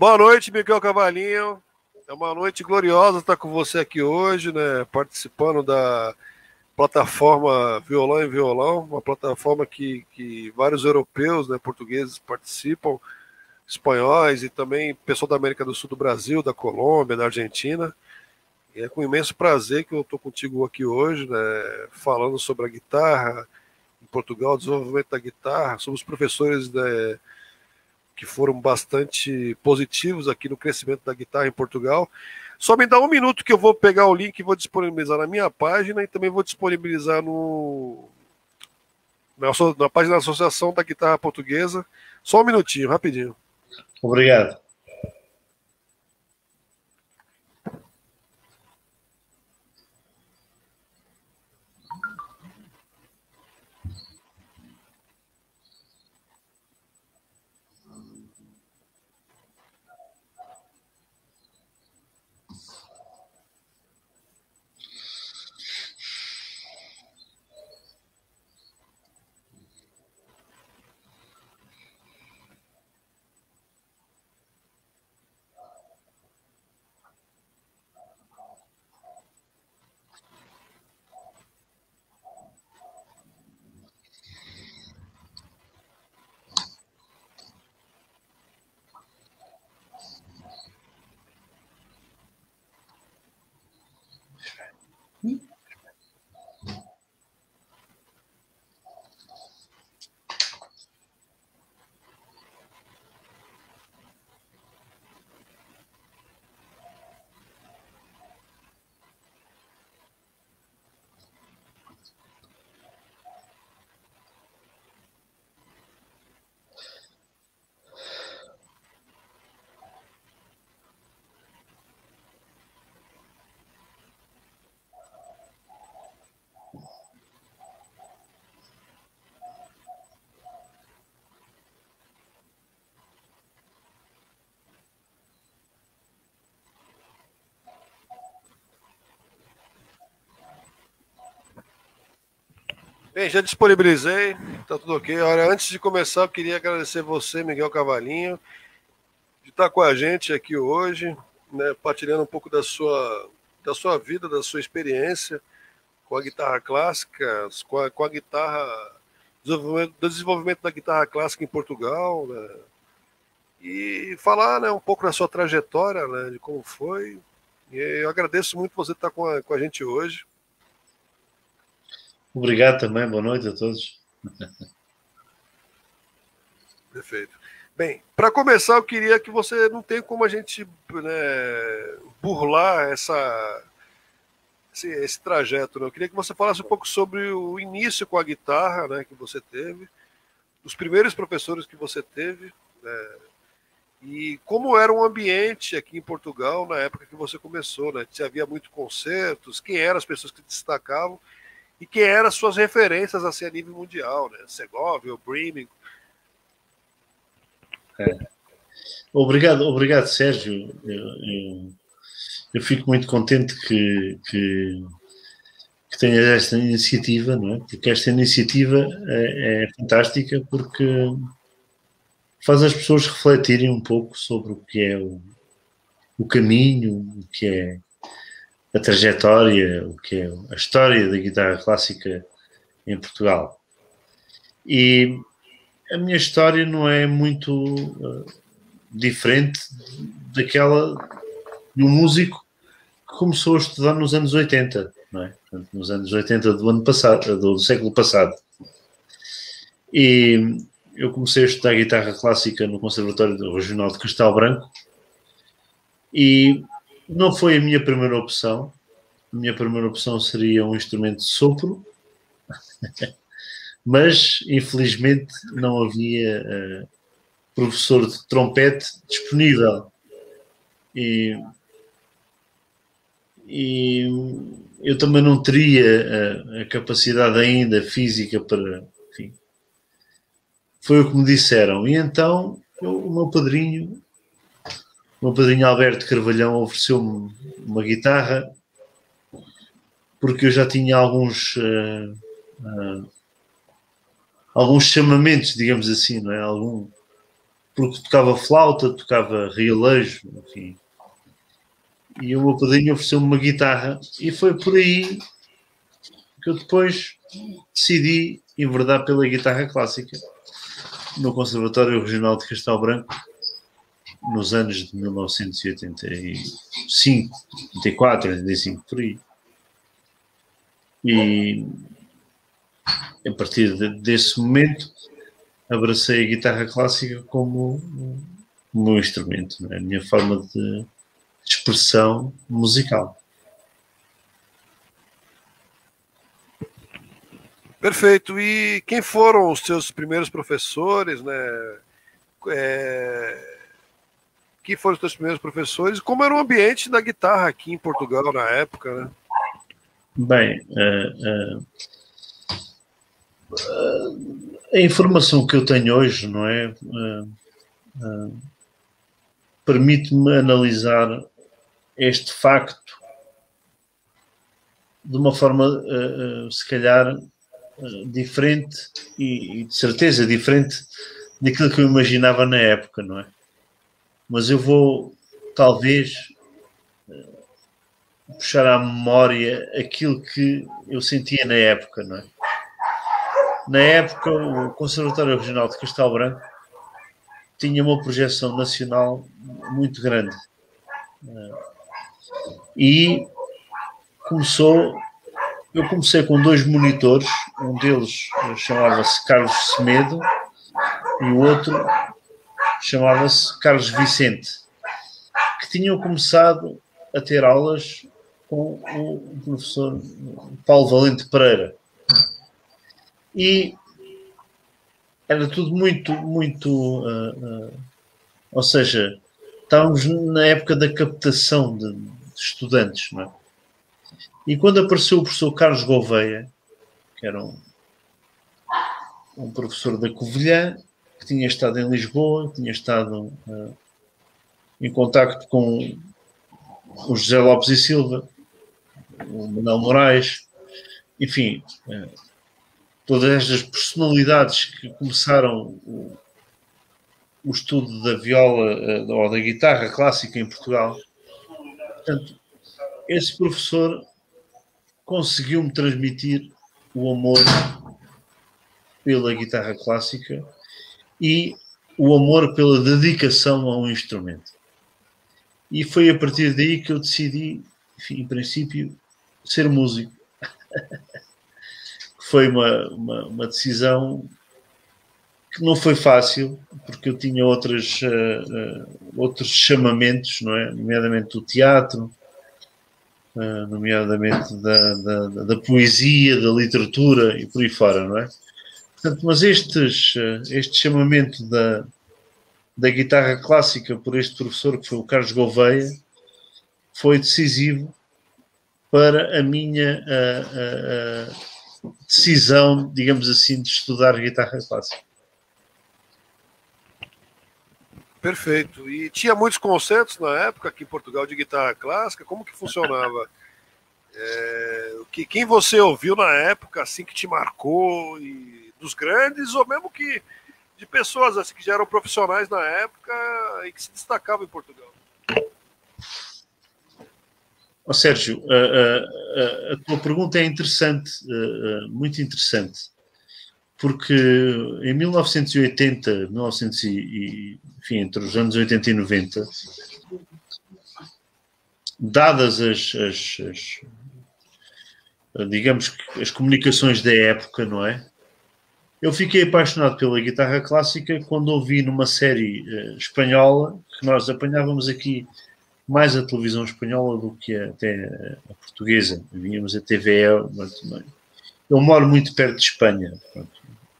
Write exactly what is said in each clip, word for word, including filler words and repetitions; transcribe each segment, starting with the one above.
Boa noite, Miguel Cavalinho. É uma noite gloriosa estar com você aqui hoje, né? Participando da plataforma Violão em Violão, uma plataforma que, que vários europeus, né, portugueses participam, espanhóis e também pessoal da América do Sul, do Brasil, da Colômbia, da Argentina. E é com imenso prazer que eu estou contigo aqui hoje, né, falando sobre a guitarra em Portugal, o desenvolvimento da guitarra, sobre os professores, né, que foram bastante positivos aqui no crescimento da guitarra em Portugal. Só me dá um minuto que eu vou pegar o link e vou disponibilizar na minha página e também vou disponibilizar no, na, na página da Associação da Guitarra Portuguesa. Só um minutinho, rapidinho. Obrigado. Bem, já disponibilizei, tá tudo ok. Olha, antes de começar, eu queria agradecer você, Miguel Cavalinho, de estar com a gente aqui hoje, né, partilhando um pouco da sua, da sua vida, da sua experiência com a guitarra clássica, com a, com a guitarra, desenvolvimento, do desenvolvimento da guitarra clássica em Portugal, né, e falar, né, um pouco da sua trajetória, né, de como foi. E eu agradeço muito você estar com a, com a gente hoje. Obrigado também, boa noite a todos. Perfeito. Bem, para começar, eu queria que você, não tem como a gente, né, burlar essa, esse, esse trajeto, né? Eu queria que você falasse um pouco sobre o início com a guitarra, né, que você teve, os primeiros professores que você teve, né, e como era o ambiente aqui em Portugal na época que você começou, né? Se havia muitos concertos, quem eram as pessoas que destacavam e quem eram as suas referências assim, a nível mundial, né? Segovia, Bremen. É. Obrigado, obrigado, Sérgio. Eu, eu, eu fico muito contente que, que, que tenhas esta iniciativa, não é? Porque esta iniciativa é, é fantástica porque faz as pessoas refletirem um pouco sobre o que é o, o caminho, o que é a trajetória, o que é a história da guitarra clássica em Portugal. E a minha história não é muito uh, diferente daquela de um músico que começou a estudar nos anos oitenta, não é? Portanto, nos anos oitenta do ano passado, do século passado. E eu comecei a estudar guitarra clássica no Conservatório Regional de Castelo Branco e não foi a minha primeira opção. A minha primeira opção seria um instrumento de sopro, mas infelizmente não havia uh, professor de trompete disponível. E, e eu também não teria a, a capacidade ainda física para... Enfim, foi o que me disseram. E então eu, o meu padrinho, o meu padrinho Alberto Carvalhão ofereceu-me uma guitarra porque eu já tinha alguns... Uh, uh, alguns chamamentos, digamos assim, não é? Algum, porque tocava flauta, tocava realejo, enfim. E o meu padrinho ofereceu-me uma guitarra e foi por aí que eu depois decidi enverdar pela guitarra clássica no Conservatório Regional de Castelo Branco nos anos de mil novecentos e oitenta e cinco, oitenta e quatro, oitenta e cinco, por aí. E a partir de, desse momento abracei a guitarra clássica como o meu instrumento, né? A minha forma de expressão musical. Perfeito. E quem foram os seus primeiros professores, né? É... Quem foram os seus primeiros professores? Como era o ambiente da guitarra aqui em Portugal na época, né? Bem, uh, uh, uh, a informação que eu tenho hoje, não é? Uh, uh, permite-me analisar este facto de uma forma, uh, uh, se calhar, uh, diferente e, e, de certeza, diferente daquilo que eu imaginava na época, não é? Mas eu vou, talvez, uh, puxar à memória aquilo que eu sentia na época, não é? Na época, o Conservatório Regional de Castelo Branco tinha uma projeção nacional muito grande. Uh, e começou... Eu comecei com dois monitores, um deles chamava-se Carlos Semedo e o outro chamava-se Carlos Vicente, que tinham começado a ter aulas com o professor Paulo Valente Pereira. E era tudo muito, muito... Uh, uh, ou seja, estávamos na época da captação de, de estudantes, não é? E quando apareceu o professor Carlos Gouveia, que era um, um professor da Covilhã, que tinha estado em Lisboa, tinha estado uh, em contacto com o José Lopes e Silva, o Manuel Moraes, enfim, uh, todas estas personalidades que começaram o, o estudo da viola uh, ou da guitarra clássica em Portugal. Portanto, esse professor conseguiu-me transmitir o amor pela guitarra clássica e o amor pela dedicação a um instrumento. E foi a partir daí que eu decidi, enfim, em princípio, ser músico. Foi uma, uma, uma decisão que não foi fácil, porque eu tinha outras, uh, uh, outros chamamentos, não é? Nomeadamente do teatro, Uh, nomeadamente da, da, da poesia, da literatura e por aí fora, não é? Portanto, mas estes, uh, este chamamento da, da guitarra clássica por este professor, que foi o Carlos Gouveia, foi decisivo para a minha uh, uh, uh, decisão, digamos assim, de estudar guitarra clássica. Perfeito. E tinha muitos concertos na época aqui em Portugal de guitarra clássica. Como que funcionava? É, que, quem você ouviu na época, assim, que te marcou, e dos grandes, ou mesmo que de pessoas assim, que já eram profissionais na época e que se destacavam em Portugal? Oh, Sérgio, a, a, a tua pergunta é interessante, muito interessante, porque em mil novecentos e oitenta, mil e novecentos e, enfim, entre os anos oitenta e noventa, dadas as, as, as, digamos, as comunicações da época, não é? Eu fiquei apaixonado pela guitarra clássica quando ouvi numa série uh, espanhola, que nós apanhávamos aqui mais a televisão espanhola do que até a portuguesa. Víamos a T V E. Eu moro muito perto de Espanha. Pronto.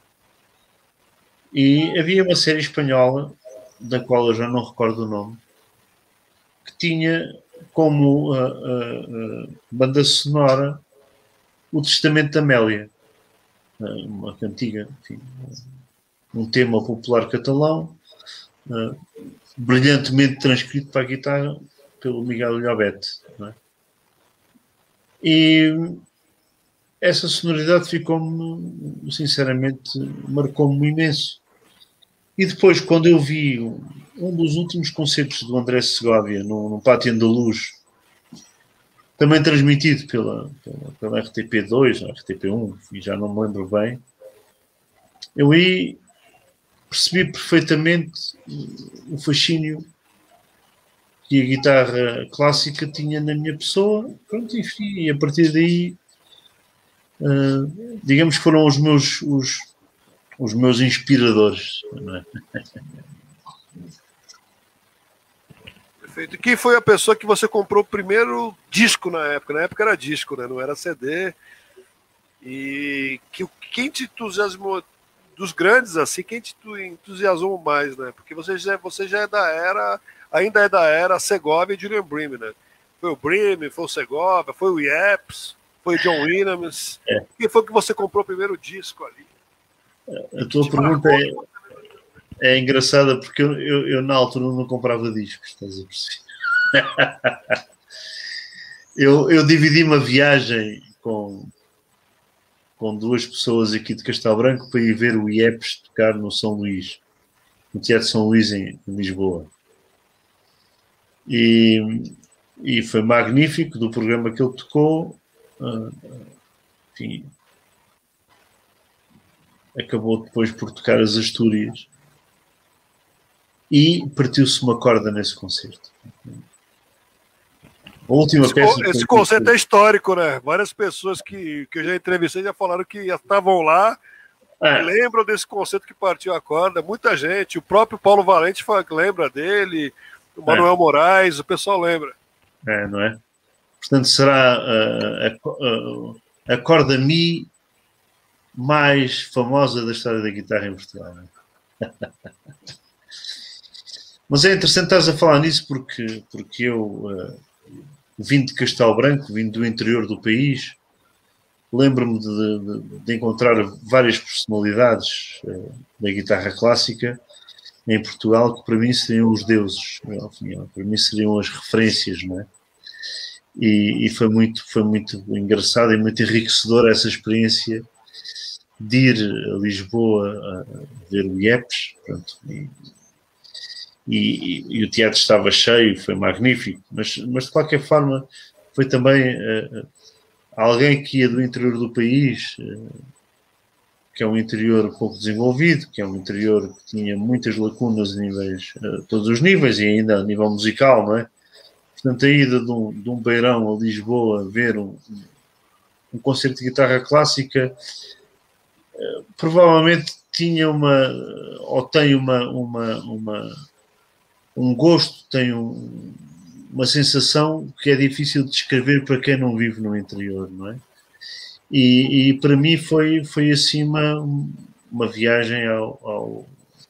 E havia uma série espanhola, da qual eu já não recordo o nome, que tinha como uh, uh, uh, banda sonora o Testamento de Amélia, uh, uma cantiga, enfim, um tema popular catalão, uh, brilhantemente transcrito para a guitarra pelo Miguel Llobet. Não é? E essa sonoridade ficou-me, sinceramente, marcou-me imenso. E depois, quando eu vi um, um dos últimos concertos do André Segovia no, no Pátio Andaluz, também transmitido pela, pela, pela R T P dois, ou R T P um, e já não me lembro bem, eu aí percebi perfeitamente o fascínio que a guitarra clássica tinha na minha pessoa. Pronto, enfim, e a partir daí, uh, digamos que foram os meus, os, os meus inspiradores. Não é? Perfeito. E quem foi a pessoa que você comprou o primeiro disco na época? Na época era disco, né? Não era C D. E que, quem te entusiasmou dos grandes, assim, quem te entusiasmou mais, né? Porque você já, você já é da era, ainda é da era Segovia e Julian Bream, né? Foi o Bream, foi o Segovia, foi o Yeps, foi o John Williams. É. Quem foi que você comprou o primeiro disco ali? A tua pergunta é, é engraçada porque eu, eu, eu na altura não comprava discos, estás a perceber? eu, eu dividi uma viagem com, com duas pessoas aqui de Castelo Branco para ir ver o Yeps tocar no São Luís, no Teatro São Luís em, em Lisboa. E, e foi magnífico do programa que ele tocou. Uh, enfim, acabou depois por tocar as Astúrias e partiu-se uma corda nesse concerto. A última esse peça... Esse concerto é histórico, né? Várias pessoas que, que eu já entrevistei já falaram que estavam lá, é. lembram desse concerto que partiu a corda. Muita gente, o próprio Paulo Valente fala que lembra dele, o Manuel é. Moraes, o pessoal lembra. É, não é? Portanto, será uh, a, a, a corda Mi mais famosa da história da guitarra em Portugal. Não é? Mas é interessante estás a falar nisso porque, porque eu uh, vim de Castelo Branco, vim do interior do país, lembro-me de, de, de encontrar várias personalidades uh, da guitarra clássica em Portugal que para mim seriam os deuses, enfim, para mim seriam as referências, não é? E, e foi, muito, foi muito engraçado e muito enriquecedor essa experiência de ir a Lisboa a ver o Yeps, pronto, e, e, e o teatro estava cheio, foi magnífico, mas, mas de qualquer forma foi também uh, alguém que ia do interior do país, uh, que é um interior pouco desenvolvido, que é um interior que tinha muitas lacunas a níveis, uh, todos os níveis e ainda a nível musical, não é? Portanto, a ida de um, de um beirão a Lisboa ver um, um concerto de guitarra clássica uh, provavelmente tinha uma, ou tem uma, uma, uma um gosto, tem um, uma sensação que é difícil de descrever para quem não vive no interior, não é? E, e para mim foi, foi assim uma, uma viagem ao, ao,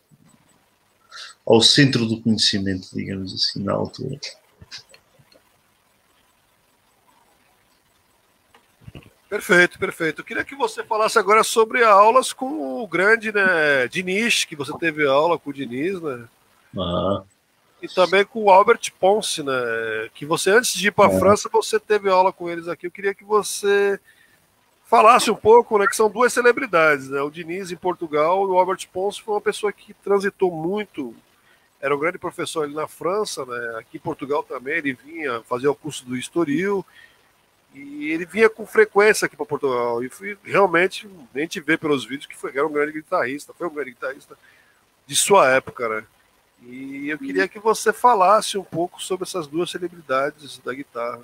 ao centro do conhecimento, digamos assim, na altura. Perfeito, perfeito. Eu queria que você falasse agora sobre aulas com o grande, né, Diniz, que você teve aula com o Diniz, né? Ah. E também com o Albert Ponce, né? Que você, antes de ir para a é. França, você teve aula com eles aqui. Eu queria que você falasse um pouco, né? Que são duas celebridades, né? O Diniz em Portugal e o Albert Ponce foi uma pessoa que transitou muito. Era um grande professor ali na França, né? Aqui em Portugal também, ele vinha fazer o curso do Estoril. E ele vinha com frequência aqui para Portugal. E fui, realmente, a gente vê pelos vídeos que foi, era um grande guitarrista, foi um grande guitarrista de sua época, né? E eu queria que você falasse um pouco sobre essas duas celebridades da guitarra.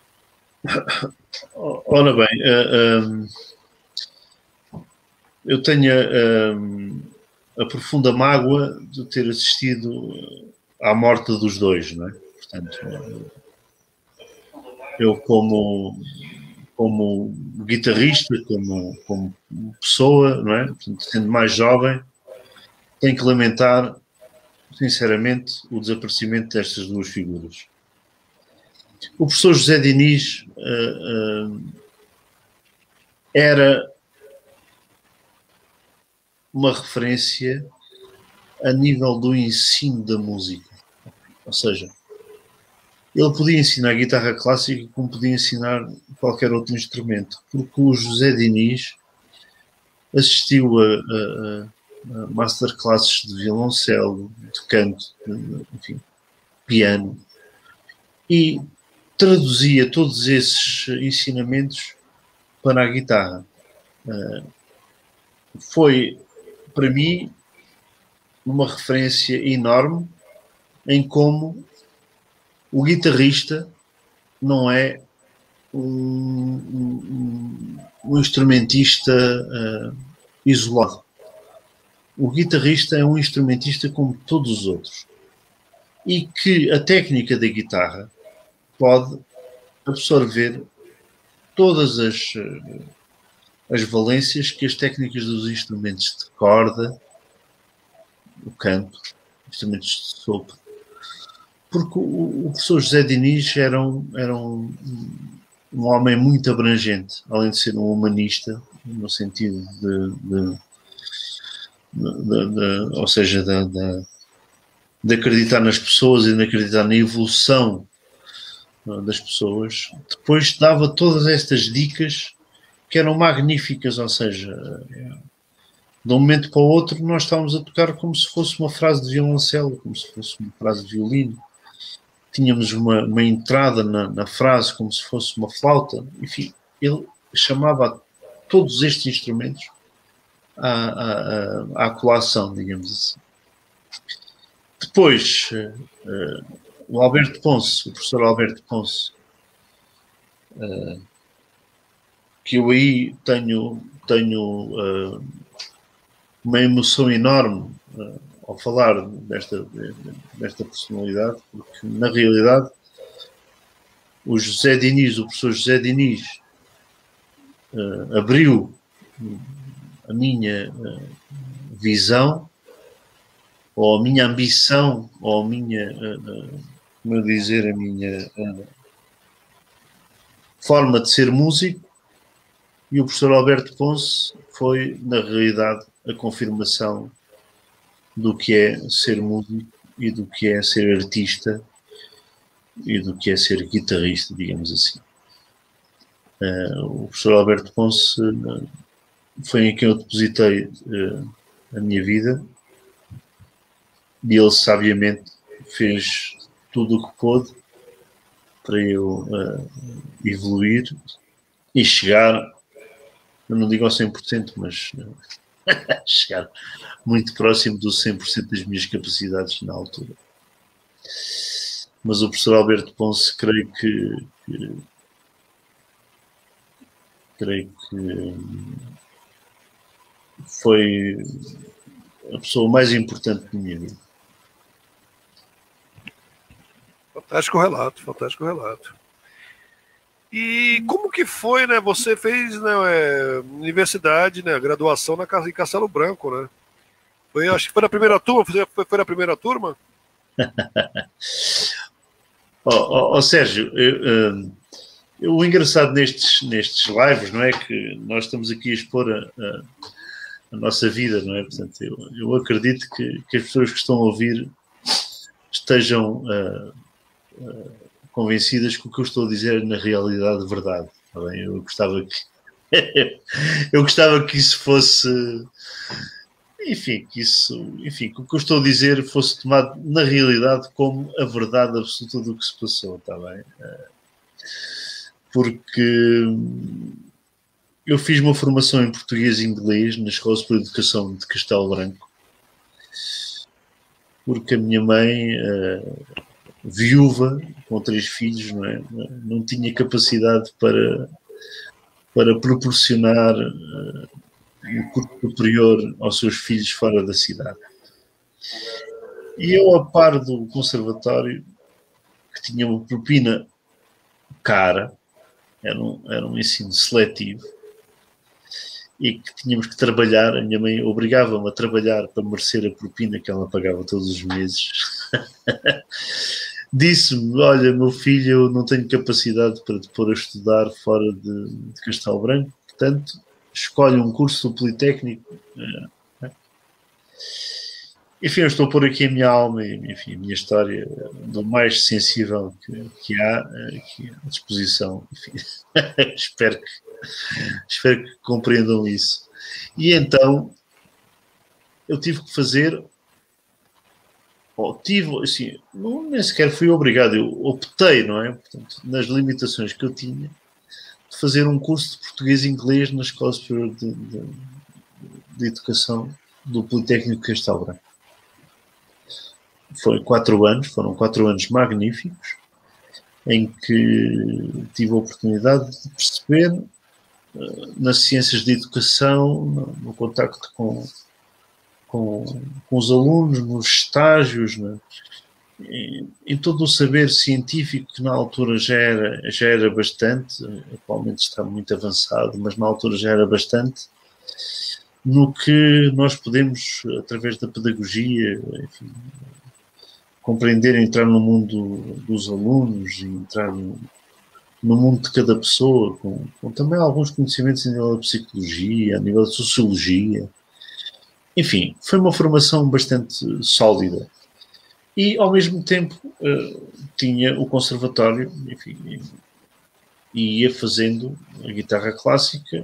Ora bem, uh, um, eu tenho um, a profunda mágoa de ter assistido à morte dos dois, não é? Portanto, eu como, como guitarrista, como, como pessoa, não é? Portanto, sendo mais jovem, tenho que lamentar sinceramente o desaparecimento destas duas figuras. O professor José Diniz uh, uh, era uma referência a nível do ensino da música. Ou seja, ele podia ensinar guitarra clássica como podia ensinar qualquer outro instrumento, porque o José Diniz assistiu a, a, masterclasses de violoncelo, de canto, de, enfim, piano, e traduzia todos esses ensinamentos para a guitarra. Uh, foi, para mim, uma referência enorme em como o guitarrista não é um, um, um instrumentista uh, isolado. O guitarrista é um instrumentista como todos os outros. E que a técnica da guitarra pode absorver todas as, as valências que as técnicas dos instrumentos de corda, o canto, instrumentos de sopro. Porque o, o professor José Diniz era, um, era um, um homem muito abrangente, além de ser um humanista, no sentido de, de, de, de ou seja, de, de, de acreditar nas pessoas e de acreditar na evolução das pessoas. Depois dava todas estas dicas que eram magníficas, ou seja, de um momento para o outro nós estávamos a tocar como se fosse uma frase de violoncelo, como se fosse uma frase de violino. Tínhamos uma, uma entrada na, na frase como se fosse uma flauta. Enfim, ele chamava todos estes instrumentos à, à, à colação, digamos assim. Depois, uh, o Alberto Ponce, o professor Alberto Ponce, uh, que eu aí tenho, tenho uh, uma emoção enorme uh, ao falar desta, desta personalidade, porque na realidade o José Diniz, o professor José Diniz, uh, abriu a minha uh, visão, ou a minha ambição, ou a minha, uh, como eu dizer, a minha uh, forma de ser músico, e o professor Alberto Ponce foi, na realidade, a confirmação do que é ser músico e do que é ser artista e do que é ser guitarrista, digamos assim. Uh, o professor Alberto Ponce uh, foi em quem eu depositei uh, a minha vida, e ele sabiamente fez tudo o que pôde para eu uh, evoluir e chegar, eu não digo ao cem por cento, mas uh, chegar muito próximo dos cem por cento das minhas capacidades na altura. Mas o professor Alberto Ponce, creio que, que creio que foi a pessoa mais importante da minha vida. Fantástico relato, fantástico relato. E como que foi, né? Você fez, né, é, universidade, né? Graduação na em Castelo Branco, né? Foi, acho que foi na primeira turma. Foi, foi na primeira turma? Ó oh, oh, oh, Sérgio, eu, eu, o engraçado nestes, nestes lives, não é, que nós estamos aqui a expor a, a, a nossa vida, não é? Portanto, eu, eu acredito que, que as pessoas que estão a ouvir estejam uh, uh, convencidas que o que eu estou a dizer é, na realidade, verdade. Tá bem? Eu gostava que eu gostava que isso fosse, enfim, que isso, enfim, que o que eu estou a dizer fosse tomado na realidade como a verdade absoluta do que se passou, está bem? Porque eu fiz uma formação em português e inglês na Escola Superior de Educação de Castelo Branco, porque a minha mãe, uh, viúva, com três filhos, não é? Não tinha capacidade para, para proporcionar uh, um curso superior aos seus filhos fora da cidade. E eu, a par do conservatório, que tinha uma propina cara, era um, era um ensino seletivo, e que tínhamos que trabalhar, a minha mãe obrigava-me a trabalhar para merecer a propina que ela pagava todos os meses. Disse-me, olha, meu filho, eu não tenho capacidade para te pôr a estudar fora de, de Castelo Branco, portanto, escolhe um curso do Politécnico. Enfim, eu estou a pôr aqui a minha alma e, enfim, a minha história do mais sensível que, que há aqui à disposição. Enfim, espero que espero que compreendam isso. E então eu tive que fazer, ou tive, assim, não, nem sequer fui obrigado, eu optei, não é? Portanto, nas limitações que eu tinha, de fazer um curso de português e inglês na Escola Superior de, de, de Educação do Politécnico de Castelo Branco. Foi quatro anos, foram quatro anos magníficos, em que tive a oportunidade de perceber uh, nas ciências de educação, no, no contacto com, com, com os alunos, nos estágios, né? em, em todo o saber científico que na altura já era, já era bastante, atualmente está muito avançado, mas na altura já era bastante, no que nós podemos, através da pedagogia, enfim, compreender, entrar no mundo dos alunos, entrar no, no mundo de cada pessoa, com, com também alguns conhecimentos a nível da psicologia, a nível da sociologia. Enfim, foi uma formação bastante sólida. E, ao mesmo tempo, uh, tinha o conservatório, enfim, e ia fazendo a guitarra clássica.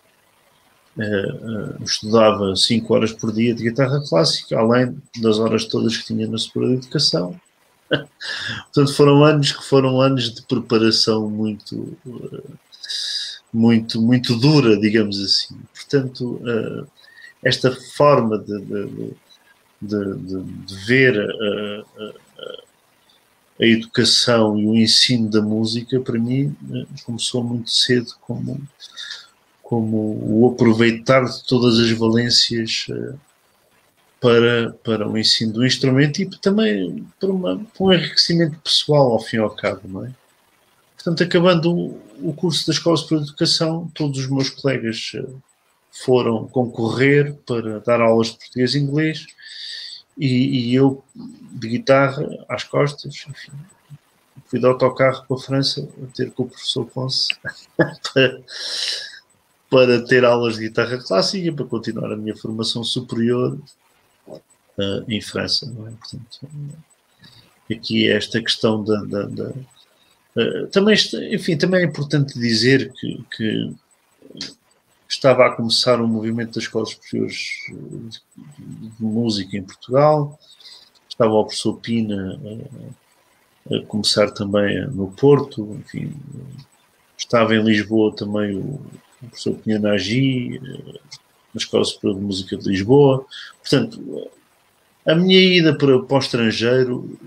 Uh, uh, estudava cinco horas por dia de guitarra clássica, além das horas todas que tinha na Superior de Educação. Portanto, foram anos que foram anos de preparação muito, uh, muito, muito dura, digamos assim. Portanto, uh, esta forma de, de, de, de, de ver uh, uh, a educação e o ensino da música, para mim, uh, começou muito cedo como como o aproveitar de todas as valências uh, para, para o ensino do instrumento e também para, uma, para um enriquecimento pessoal, ao fim e ao cabo, não é? Portanto, acabando o, o curso da Escola Superior de Educação, todos os meus colegas uh, foram concorrer para dar aulas de português e inglês e, e eu, de guitarra, às costas, enfim, fui de autocarro para a França a ter com o professor Ponce para... para ter aulas de guitarra clássica, para continuar a minha formação superior uh, em França. Não é? Portanto, aqui é esta questão da... da, da uh, também, enfim, também é importante dizer que, que estava a começar um movimento das escolas superiores de, de música em Portugal, estava o professor Pina a, a começar também no Porto, enfim, estava em Lisboa também o o professor Pinheiro Nagy, na Escola Superior de Música de Lisboa. Portanto, a minha ida para, para o estrangeiro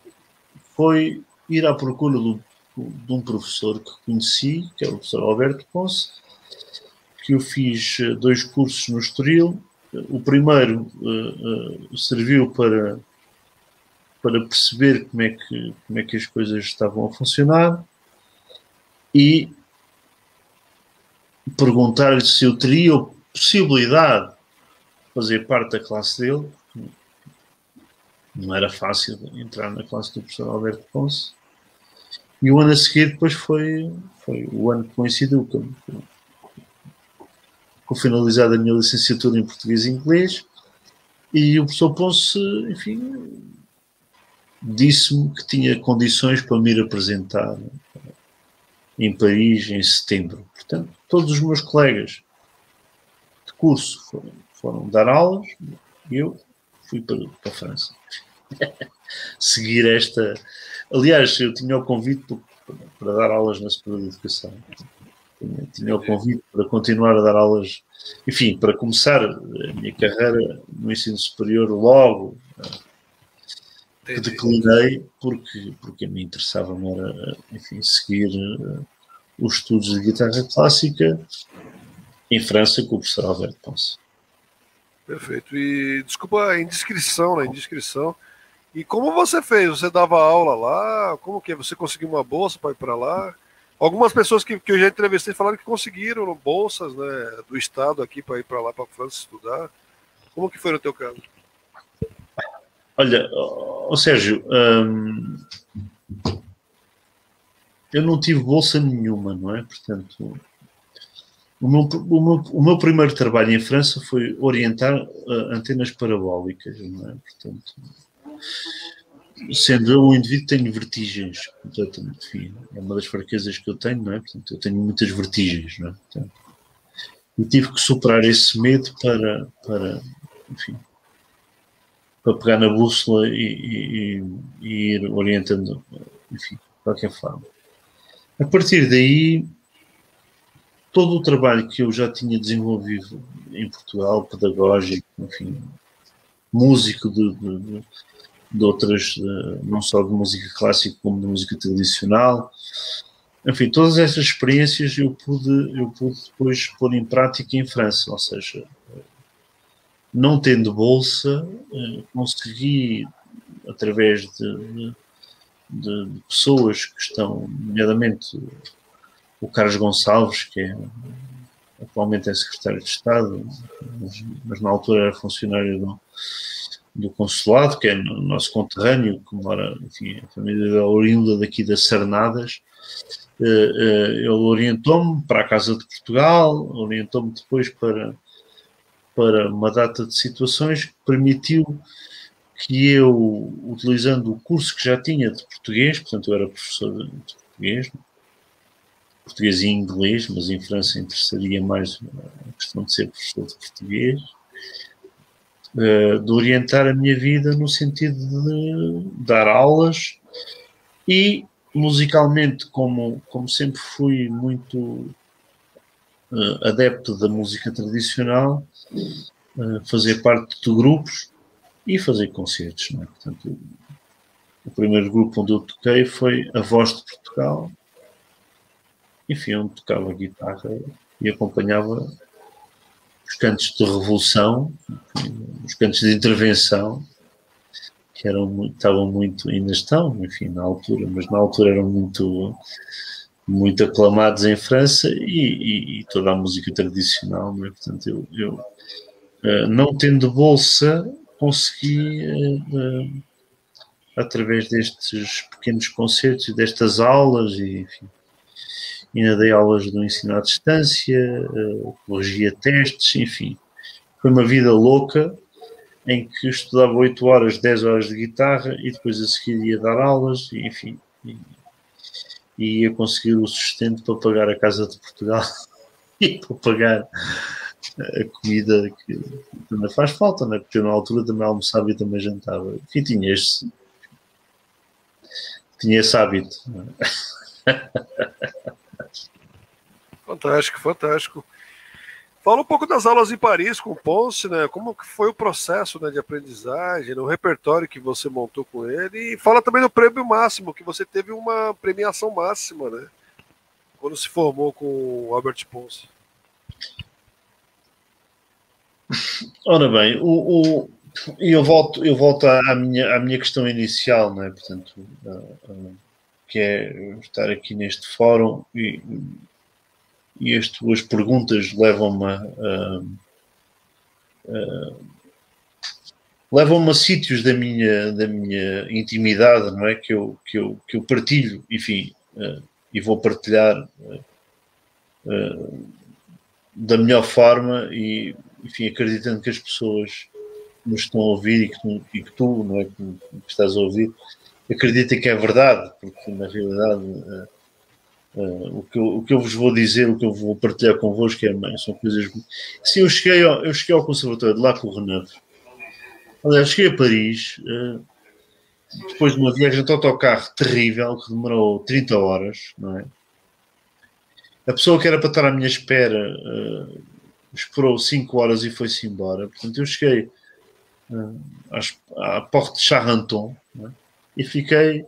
foi ir à procura do, de um professor que conheci, que é o professor Alberto Ponce, que eu fiz dois cursos no Estoril. O primeiro uh, uh, serviu para, para perceber como é, que, como é que as coisas estavam a funcionar e perguntar-lhe se eu teria possibilidade de fazer parte da classe dele. Não era fácil entrar na classe do professor Alberto Ponce. E o ano a seguir depois foi, foi o ano que coincidiu com, com finalizar a minha licenciatura em português e inglês. E o professor Ponce, enfim, disse-me que tinha condições para me ir apresentar em Paris em setembro. Portanto, todos os meus colegas de curso foram, foram dar aulas e eu fui para, para a França. Seguir esta... Aliás, eu tinha o convite para, para dar aulas na Superior de Educação. Tinha, tinha o convite para continuar a dar aulas, enfim, para começar a minha carreira no ensino superior logo, que declinei porque, porque me interessava era, enfim, seguir uh, os estudos de guitarra clássica em França com o professor Alberto Ponce. Perfeito. E desculpa a indiscrição, né? Indiscrição. E como você fez? Você dava aula lá? Como que é? Você conseguiu uma bolsa para ir para lá? Algumas pessoas que, que eu já entrevistei falaram que conseguiram bolsas, né, do estado aqui para ir para lá, para a França estudar. Como que foi no teu caso? Olha, oh, Sérgio, hum, eu não tive bolsa nenhuma, não é? Portanto, o meu, o meu, o meu primeiro trabalho em França foi orientar uh, antenas parabólicas, não é? Portanto, sendo eu um indivíduo que tenho vertigens, completamente, enfim, é uma das fraquezas que eu tenho, não é? Portanto, eu tenho muitas vertigens, não é? Portanto, e tive que superar esse medo para, para enfim, para pegar na bússola e, e, e ir orientando, enfim, de qualquer forma. A partir daí, todo o trabalho que eu já tinha desenvolvido em Portugal, pedagógico, enfim, músico de, de, de outras, de, não só de música clássica como de música tradicional, enfim, todas essas experiências eu pude, eu pude depois pôr em prática em França, ou seja, não tendo bolsa, consegui, através de, de, de pessoas que estão, nomeadamente o Carlos Gonçalves, que é, atualmente é secretário de Estado, mas, mas na altura era funcionário do, do consulado, que é no nosso conterrâneo, que mora, enfim, a família da oriunda daqui das Sarnadas. Ele orientou-me para a Casa de Portugal, orientou-me depois para, para uma data de situações que permitiu que eu, utilizando o curso que já tinha de português, portanto eu era professor de português, português e inglês, mas em França interessaria mais a questão de ser professor de português, de orientar a minha vida no sentido de dar aulas e, musicalmente, como, como sempre fui muito uh, adepto da música tradicional, uh, fazer parte de grupos e fazer concertos. Não é? Portanto, o primeiro grupo onde eu toquei foi A Voz de Portugal, enfim, onde tocava guitarra e acompanhava os cantos de revolução, os cantos de intervenção, que eram muito, estavam muito, ainda estão, enfim, na altura, mas na altura eram muito, muito aclamados em França e, e, e toda a música tradicional, não é? Portanto, eu, eu não tendo bolsa, consegui, através destes pequenos concertos e destas aulas, e, enfim, ainda dei aulas do ensino à distância, corrigia testes, enfim, foi uma vida louca, em que estudava oito horas, dez horas de guitarra e depois a seguir ia dar aulas, e, enfim, e, e ia conseguir o sustento para pagar a Casa de Portugal e para pagar a comida que também faz falta, não é? Porque eu na altura também almoçava e também jantava. Enfim, tinha este, tinha esse hábito. Não é? Fantástico, fantástico. Fala um pouco das aulas em Paris com o Ponce, né? Como que foi o processo, né, de aprendizagem, o repertório que você montou com ele, e fala também do prêmio máximo, que você teve uma premiação máxima, né? Quando se formou com o Albert Ponce. Ora bem, o, o, eu volto, eu volto à, minha, à minha questão inicial, né? Portanto, uh, uh, que é estar aqui neste fórum e E as tuas perguntas levam-me a, a, a, levam-me a sítios da minha, da minha intimidade, não é? Que eu, que eu, que eu partilho, enfim, uh, e vou partilhar uh, uh, da melhor forma e, enfim, acreditando que as pessoas nos estão a ouvir e que tu, e que tu não é? Que, que estás a ouvir, acreditem que é verdade, porque na realidade... Uh, Uh, o, que eu, o que eu vos vou dizer, o que eu vou partilhar convosco é, são coisas... Sim, eu cheguei ao, eu cheguei ao Conservatório de La Courneuve. Aliás, cheguei a Paris, uh, depois de uma viagem de autocarro terrível, que demorou trinta horas, não é? A pessoa que era para estar à minha espera uh, esperou cinco horas e foi-se embora. Portanto, eu cheguei uh, às, à Porte de Charenton, não é? E fiquei...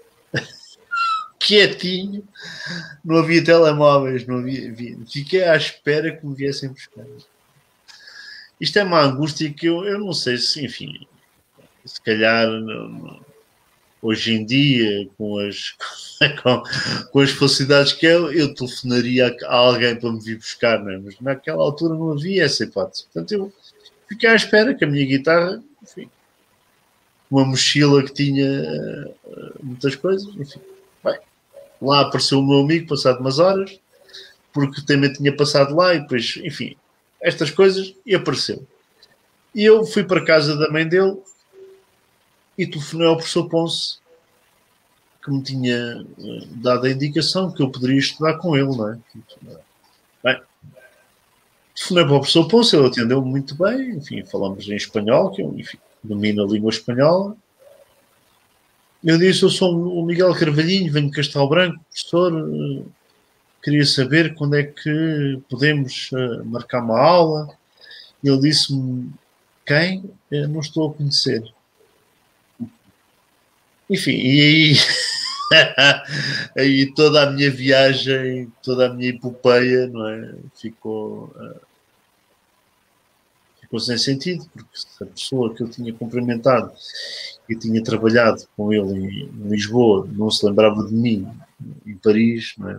quietinho, não havia telemóveis, não havia, havia, fiquei à espera que me viessem buscar. Isto é uma angústia que eu, eu não sei se, enfim, se calhar não, hoje em dia, com as, com, com as facilidades que eu, eu telefonaria a alguém para me vir buscar, não é? Mas naquela altura não havia essa hipótese. Portanto, eu fiquei à espera que a minha guitarra, enfim, uma mochila que tinha uh, muitas coisas, enfim. Lá apareceu o meu amigo, passado umas horas, porque também tinha passado lá e depois, enfim, estas coisas, e apareceu. E eu fui para a casa da mãe dele e telefonei ao professor Ponce, que me tinha dado a indicação que eu poderia estudar com ele, não é? Bem, telefonei para o professor Ponce, ele atendeu-me muito bem, enfim, falamos em espanhol, que eu, enfim, domina a língua espanhola. Eu disse, eu sou o Miguel Carvalhinho, venho de Castelo Branco, professor, queria saber quando é que podemos uh, marcar uma aula. Ele disse-me, quem? Eu não estou a conhecer. Enfim, e aí, aí toda a minha viagem, toda a minha epopeia, não é? Ficou, uh, ficou sem sentido, porque a pessoa que eu tinha cumprimentado e tinha trabalhado com ele em, em Lisboa não se lembrava de mim em Paris, não é?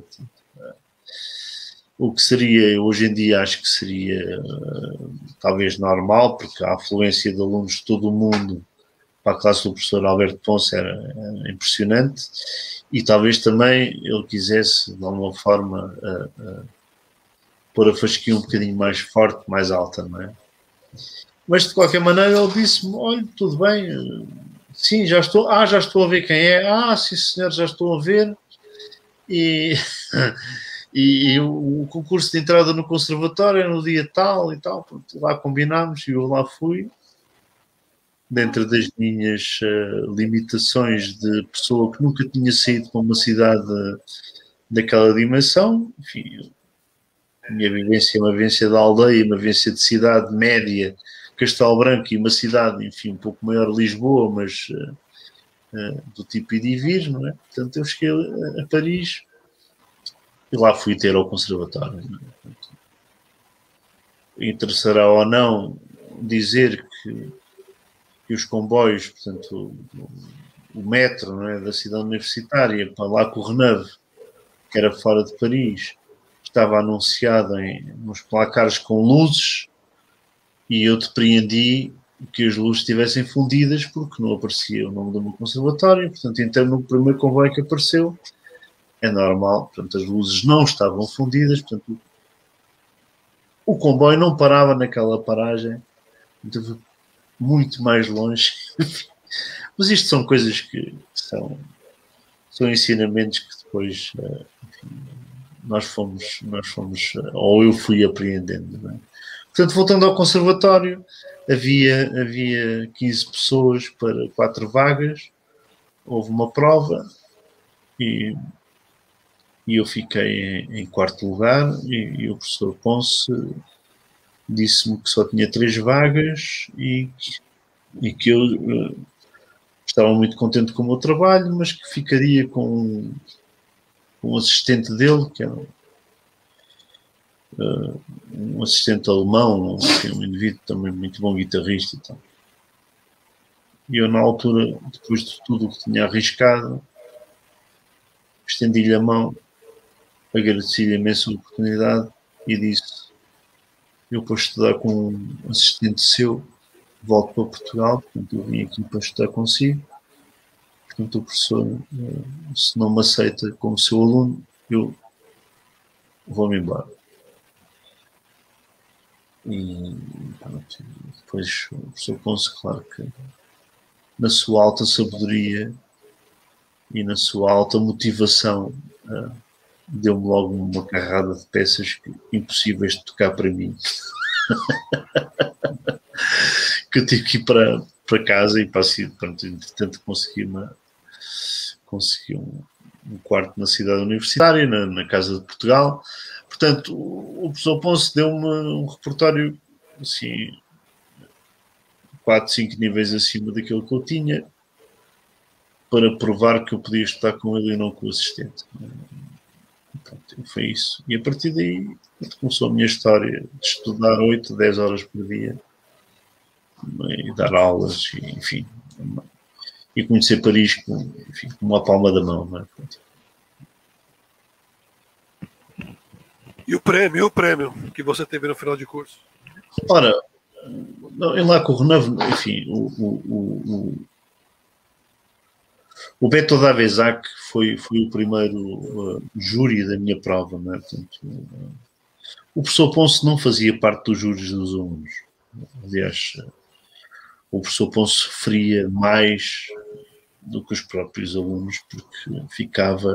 O que seria, hoje em dia, acho que seria uh, talvez normal, porque a afluência de alunos de todo o mundo para a classe do professor Alberto Ponce era, era impressionante, e talvez também ele quisesse, de alguma forma, uh, uh, pôr a fasquia um bocadinho mais forte, mais alta, não é? Mas, de qualquer maneira, ele disse-me, olha, tudo bem, uh, sim, já estou, ah, já estou a ver quem é, ah, sim, senhor, já estou a ver, e... E, e o, o concurso de entrada no conservatório no dia tal e tal, pronto, lá combinámos e eu lá fui, dentro das minhas uh, limitações de pessoa que nunca tinha saído para uma cidade daquela dimensão. Enfim, a minha vivência é uma vivência de aldeia, uma vivência de cidade média, Castelo Branco, e uma cidade, enfim, um pouco maior, Lisboa, mas uh, uh, do tipo ir e vir, não é? Portanto, eu cheguei a, a Paris. E lá fui ter ao conservatório. Interessará ou não dizer que, que os comboios, portanto, o, o metro, não é, da cidade universitária para lá com o Renave, que era fora de Paris, estava anunciado em uns placares com luzes, e eu depreendi que as luzes estivessem fundidas porque não aparecia o nome do meu conservatório. Portanto, então no primeiro comboio que apareceu, é normal, portanto, as luzes não estavam fundidas, portanto, o comboio não parava naquela paragem, esteve muito mais longe. Mas isto são coisas que são, são ensinamentos que depois, enfim, nós fomos, nós fomos, ou eu fui apreendendo, não é? Portanto, voltando ao conservatório, havia, havia quinze pessoas para quatro vagas, houve uma prova e... E eu fiquei em, em quarto lugar, e, e o professor Ponce disse-me que só tinha três vagas e, e que eu uh, estava muito contente com o meu trabalho, mas que ficaria com, com um assistente dele, que era uh, um assistente alemão, um indivíduo também muito bom guitarrista e tal. E eu, na altura, depois de tudo o que tinha arriscado, estendi-lhe a mão, agradeci-lhe imenso a oportunidade e disse, eu para estudar com um assistente seu, volto para Portugal, portanto eu vim aqui para estudar consigo, portanto o professor, se não me aceita como seu aluno, eu vou-me embora. E pronto, depois o professor Ponce, claro que na sua alta sabedoria e na sua alta motivação, deu-me logo uma carrada de peças impossíveis de tocar para mim. Que eu tive que ir para, para casa e passei, pronto, entretanto consegui, uma, consegui um, um quarto na cidade universitária, na, na Casa de Portugal. Portanto, o, o professor Ponce deu-me um repertório assim, quatro, cinco níveis acima daquilo que eu tinha, para provar que eu podia estudar com ele e não com o assistente. Pronto, foi isso. E a partir daí começou a minha história de estudar oito, dez horas por dia e dar aulas, e, enfim, e conhecer Paris com, enfim, com uma palma da mão. Não é? E o prêmio, e o prêmio que você teve no final de curso? Ora, em lá com o Renave, enfim, o, o, o, o Beto Davezac foi, foi o primeiro uh, júri da minha prova, não é? Portanto, uh, o professor Ponce não fazia parte dos júris dos alunos. Aliás, uh, o professor Ponce sofria mais do que os próprios alunos, porque ficava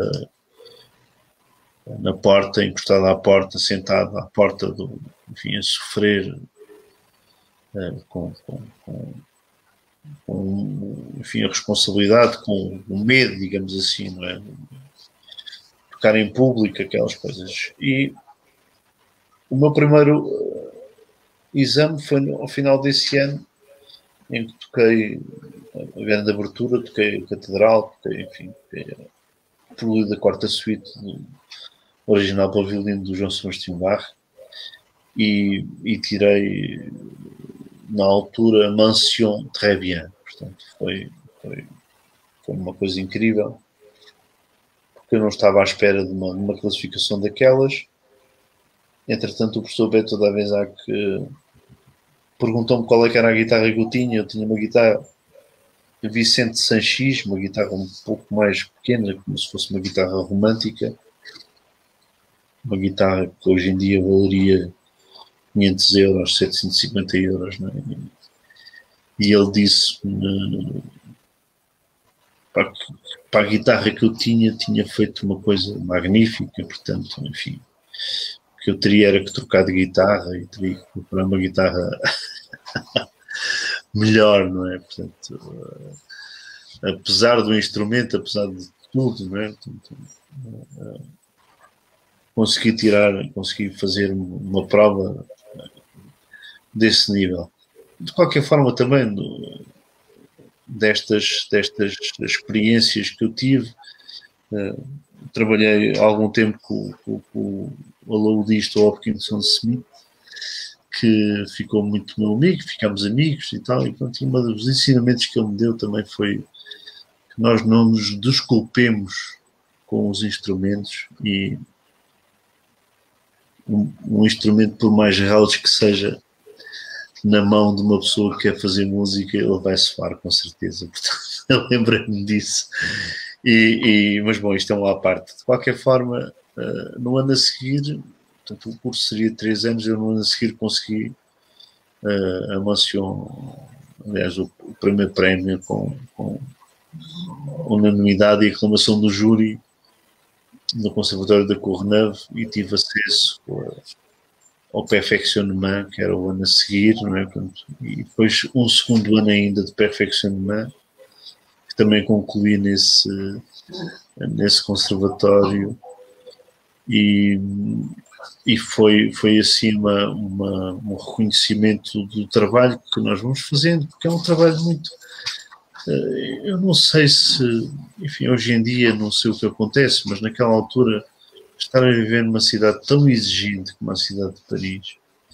na porta, encostado à porta, sentado à porta, do, enfim, a sofrer uh, com, com, com com, enfim, a responsabilidade, com o medo, digamos assim, não é? Tocar em público, aquelas coisas. E o meu primeiro uh, exame foi no, ao final desse ano, em que toquei a grande abertura, toquei a Catedral, toquei, enfim, toquei a Prelude da Quarta Suite, do original para o violino do João Sebastião Bach, e, e tirei, na altura, Mention Très Bien. Portanto, foi, foi, foi uma coisa incrível, porque eu não estava à espera de uma, de uma classificação daquelas. Entretanto, o professor Beto da Avezac perguntou-me qual é que era a guitarra que eu tinha. Eu tinha uma guitarra Vicente Sanchis, uma guitarra um pouco mais pequena, como se fosse uma guitarra romântica, uma guitarra que hoje em dia valeria quinhentos euros, setecentos e cinquenta euros, não é? E ele disse-me, para, para a guitarra que eu tinha, tinha feito uma coisa magnífica, portanto, enfim, que eu teria era que trocar de guitarra e teria que comprar uma guitarra melhor, não é? Portanto, uh, apesar do instrumento, apesar de tudo, não é? Portanto, uh, consegui tirar, consegui fazer uma prova desse nível. De qualquer forma, também do, destas, destas experiências que eu tive, uh, trabalhei algum tempo com, com, com o alaudista Hopkinson Smith, que ficou muito meu amigo, ficámos amigos e tal, e pronto, um dos ensinamentos que ele me deu também foi que nós não nos desculpemos com os instrumentos, e um, um instrumento, por mais raudos que seja, na mão de uma pessoa que quer fazer música, ele vai soar com certeza. Portanto, eu lembrei-me disso. E, e, mas bom, isto é uma à parte. De qualquer forma, uh, no ano a seguir, portanto, o curso seria de três anos, eu no ano a seguir consegui uh, a mention, aliás, o, o primeiro prémio com, com unanimidade e aclamação do júri no Conservatório da Courneuve, e tive acesso ao perfectionnement, que era o ano a seguir, não é? Portanto, e depois um segundo ano ainda de perfectionnement, que também concluí nesse, nesse conservatório, e, e foi, foi assim uma, uma, um reconhecimento do trabalho que nós vamos fazendo, porque é um trabalho muito... Eu não sei se... Enfim, hoje em dia não sei o que acontece, mas naquela altura... Estar a viver numa cidade tão exigente como a cidade de Paris,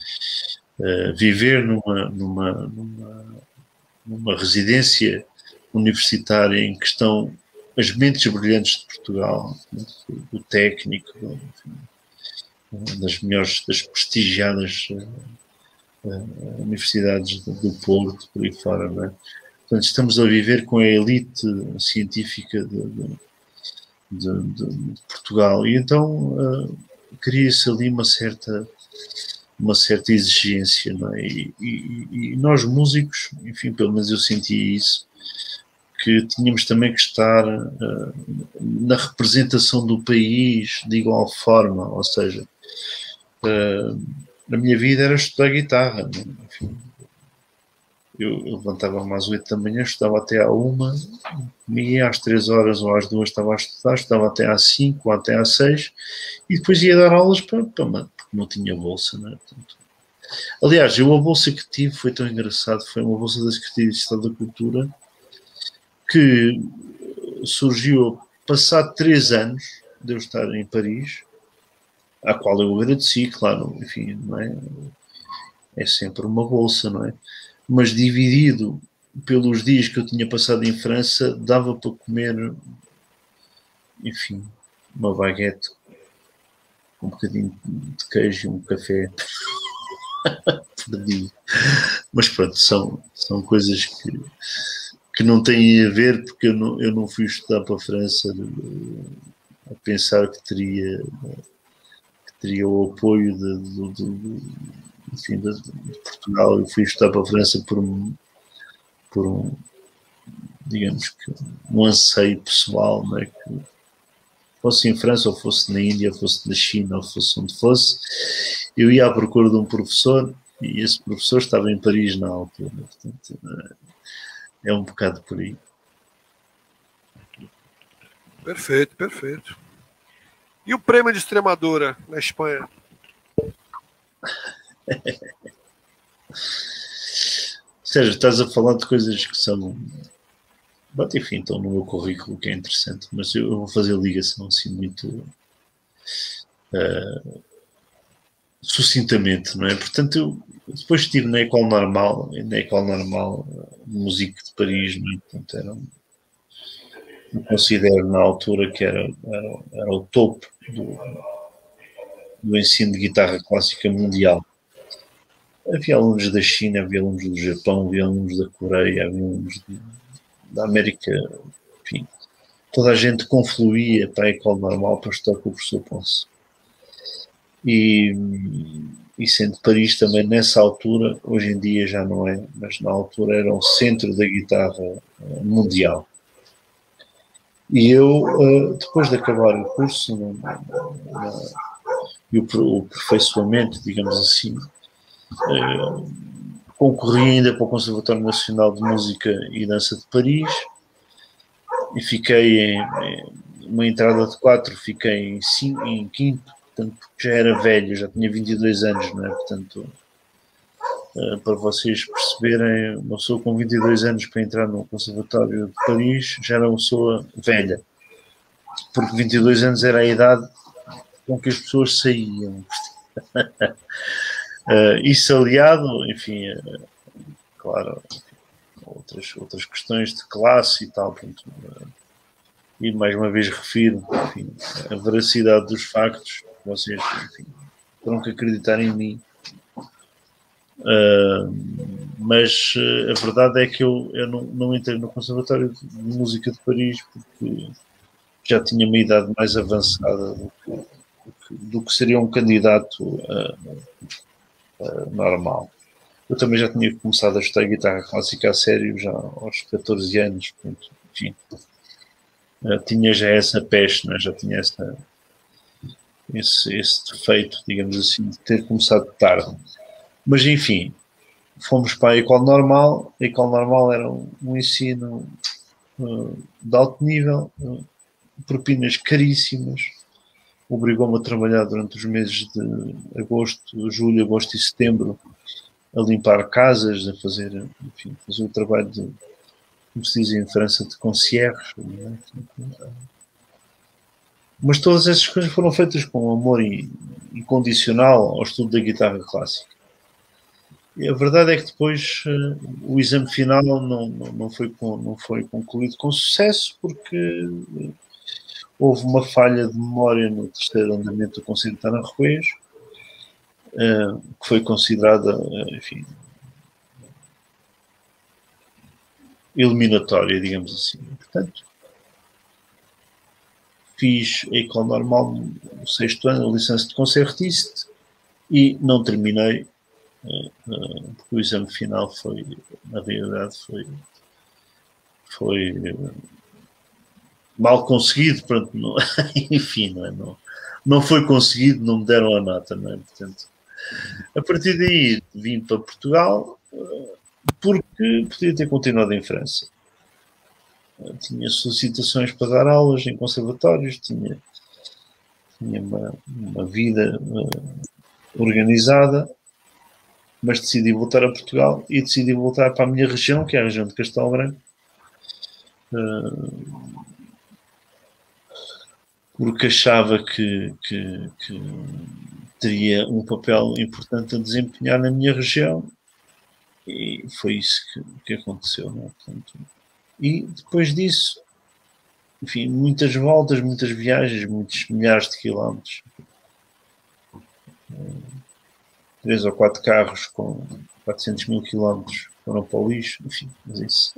uh, viver numa, numa, numa, numa residência universitária em que estão as mentes brilhantes de Portugal, o técnico, enfim, das melhores, das prestigiadas uh, uh, universidades do, do Porto, por aí fora, não é? Portanto, estamos a viver com a elite científica de, de De, de, de Portugal, e então uh, cria-se ali uma certa uma certa exigência, não é? E, e, e nós músicos, enfim, pelo menos eu senti isso, que tínhamos também que estar uh, na representação do país de igual forma, ou seja, uh, a minha vida era estudar guitarra, não é? Enfim, eu, eu levantava-me às oito da manhã, estudava até à uma, e às três horas ou às duas estava a estudar, estudava até às cinco ou até às seis, e depois ia dar aulas para, para porque não tinha bolsa, não é? Portanto, aliás, eu a bolsa que tive foi tão engraçado, foi uma bolsa da Secretaria de Estado da Cultura, que surgiu passado três anos de eu estar em Paris, à qual eu agradeci, claro, enfim, não é? É sempre uma bolsa, não é? Mas dividido pelos dias que eu tinha passado em França, dava para comer, enfim, uma baguete com um bocadinho de queijo e um café por dia. Mas pronto, são, são coisas que, que não têm a ver, porque eu não, eu não fui estudar para a França a pensar que teria, que teria o apoio de, de, de, enfim, de, de Portugal. Eu fui estudar para a França por um, por um, digamos que um anseio pessoal, não é? Que fosse em França, ou fosse na Índia, ou fosse na China, ou fosse onde fosse, eu ia à procura de um professor, e esse professor estava em Paris na altura. Portanto, é um bocado por aí. Perfeito, perfeito. E o prêmio de Extremadura na Espanha? Sérgio, estás a falar de coisas que são... Bom, enfim, estão no meu currículo, que é interessante, mas eu, eu vou fazer ligação assim muito uh, sucintamente, não é? Portanto, eu depois estive na École Normale, na École Normale, música de Paris, não é? Portanto, era um, eu considero na altura que era, era, era o topo do, do ensino de guitarra clássica mundial. Havia alunos da China, havia alunos do Japão, havia alunos da Coreia, havia alunos de, da América, enfim. Toda a gente confluía para a École Normale para estudar com o professor Ponce. E, e sendo Paris também nessa altura, hoje em dia já não é, mas na altura era um centro da guitarra mundial. E eu, depois de acabar o curso, no, no, e o, o aperfeiçoamento, digamos assim, concorri ainda para o Conservatório Nacional de Música e Dança de Paris e fiquei em, em uma entrada de quatro, fiquei em, cinco, em quinto, portanto já era velho, já tinha vinte e dois anos, não é? Portanto, uh, para vocês perceberem, uma pessoa com vinte e dois anos para entrar no Conservatório de Paris já era uma pessoa velha, porque vinte e dois anos era a idade com que as pessoas saíam. uh, isso aliado, enfim, uh, claro, outras, outras questões de classe e tal, portanto, uh, e mais uma vez refiro, enfim, a veracidade dos factos, vocês, enfim, terão que acreditar em mim. Uh, mas uh, a verdade é que eu, eu não, não entrei no Conservatório de Música de Paris porque já tinha uma idade mais avançada do que, do que, do que seria um candidato uh, uh, normal. Eu também já tinha começado a estudar guitarra clássica a sério já aos catorze anos, portanto, enfim, uh, tinha já essa peste, né? Já tinha essa, esse, esse defeito, digamos assim, de ter começado tarde. Mas, enfim, fomos para a École Normale. A École Normale era um, um ensino uh, de alto nível, uh, propinas caríssimas. Obrigou-me a trabalhar durante os meses de agosto, julho, agosto e setembro, a limpar casas, a fazer, enfim, fazer o trabalho de, como se diz em França, de concierge. Né? Mas todas essas coisas foram feitas com amor incondicional ao estudo da guitarra clássica. E a verdade é que depois uh, o exame final não, não, não, foi, não foi concluído com sucesso porque uh, houve uma falha de memória no terceiro andamento do Concerto de Aranjuez, uh, que foi considerada, uh, enfim, eliminatória, digamos assim. Portanto, fiz a École Normale no sexto ano, a licença de concertista, e não terminei. Uh, uh, porque o exame final foi, na realidade, foi, foi uh, mal conseguido, pronto, não, enfim, não, é, não, não foi conseguido, não me deram a nota, não é? Portanto, a partir daí vim para Portugal uh, porque podia ter continuado em França. Uh, tinha solicitações para dar aulas em conservatórios, tinha, tinha uma, uma vida uh, organizada, mas decidi voltar a Portugal e decidi voltar para a minha região, que é a região de Castelo Branco, uh, porque achava que, que, que teria um papel importante a desempenhar na minha região, e foi isso que, que aconteceu. Não é? Portanto, e depois disso, enfim, muitas voltas, muitas viagens, muitos milhares de quilómetros, uh, três ou quatro carros com quatrocentos mil quilómetros foram para o lixo, enfim, mas isso.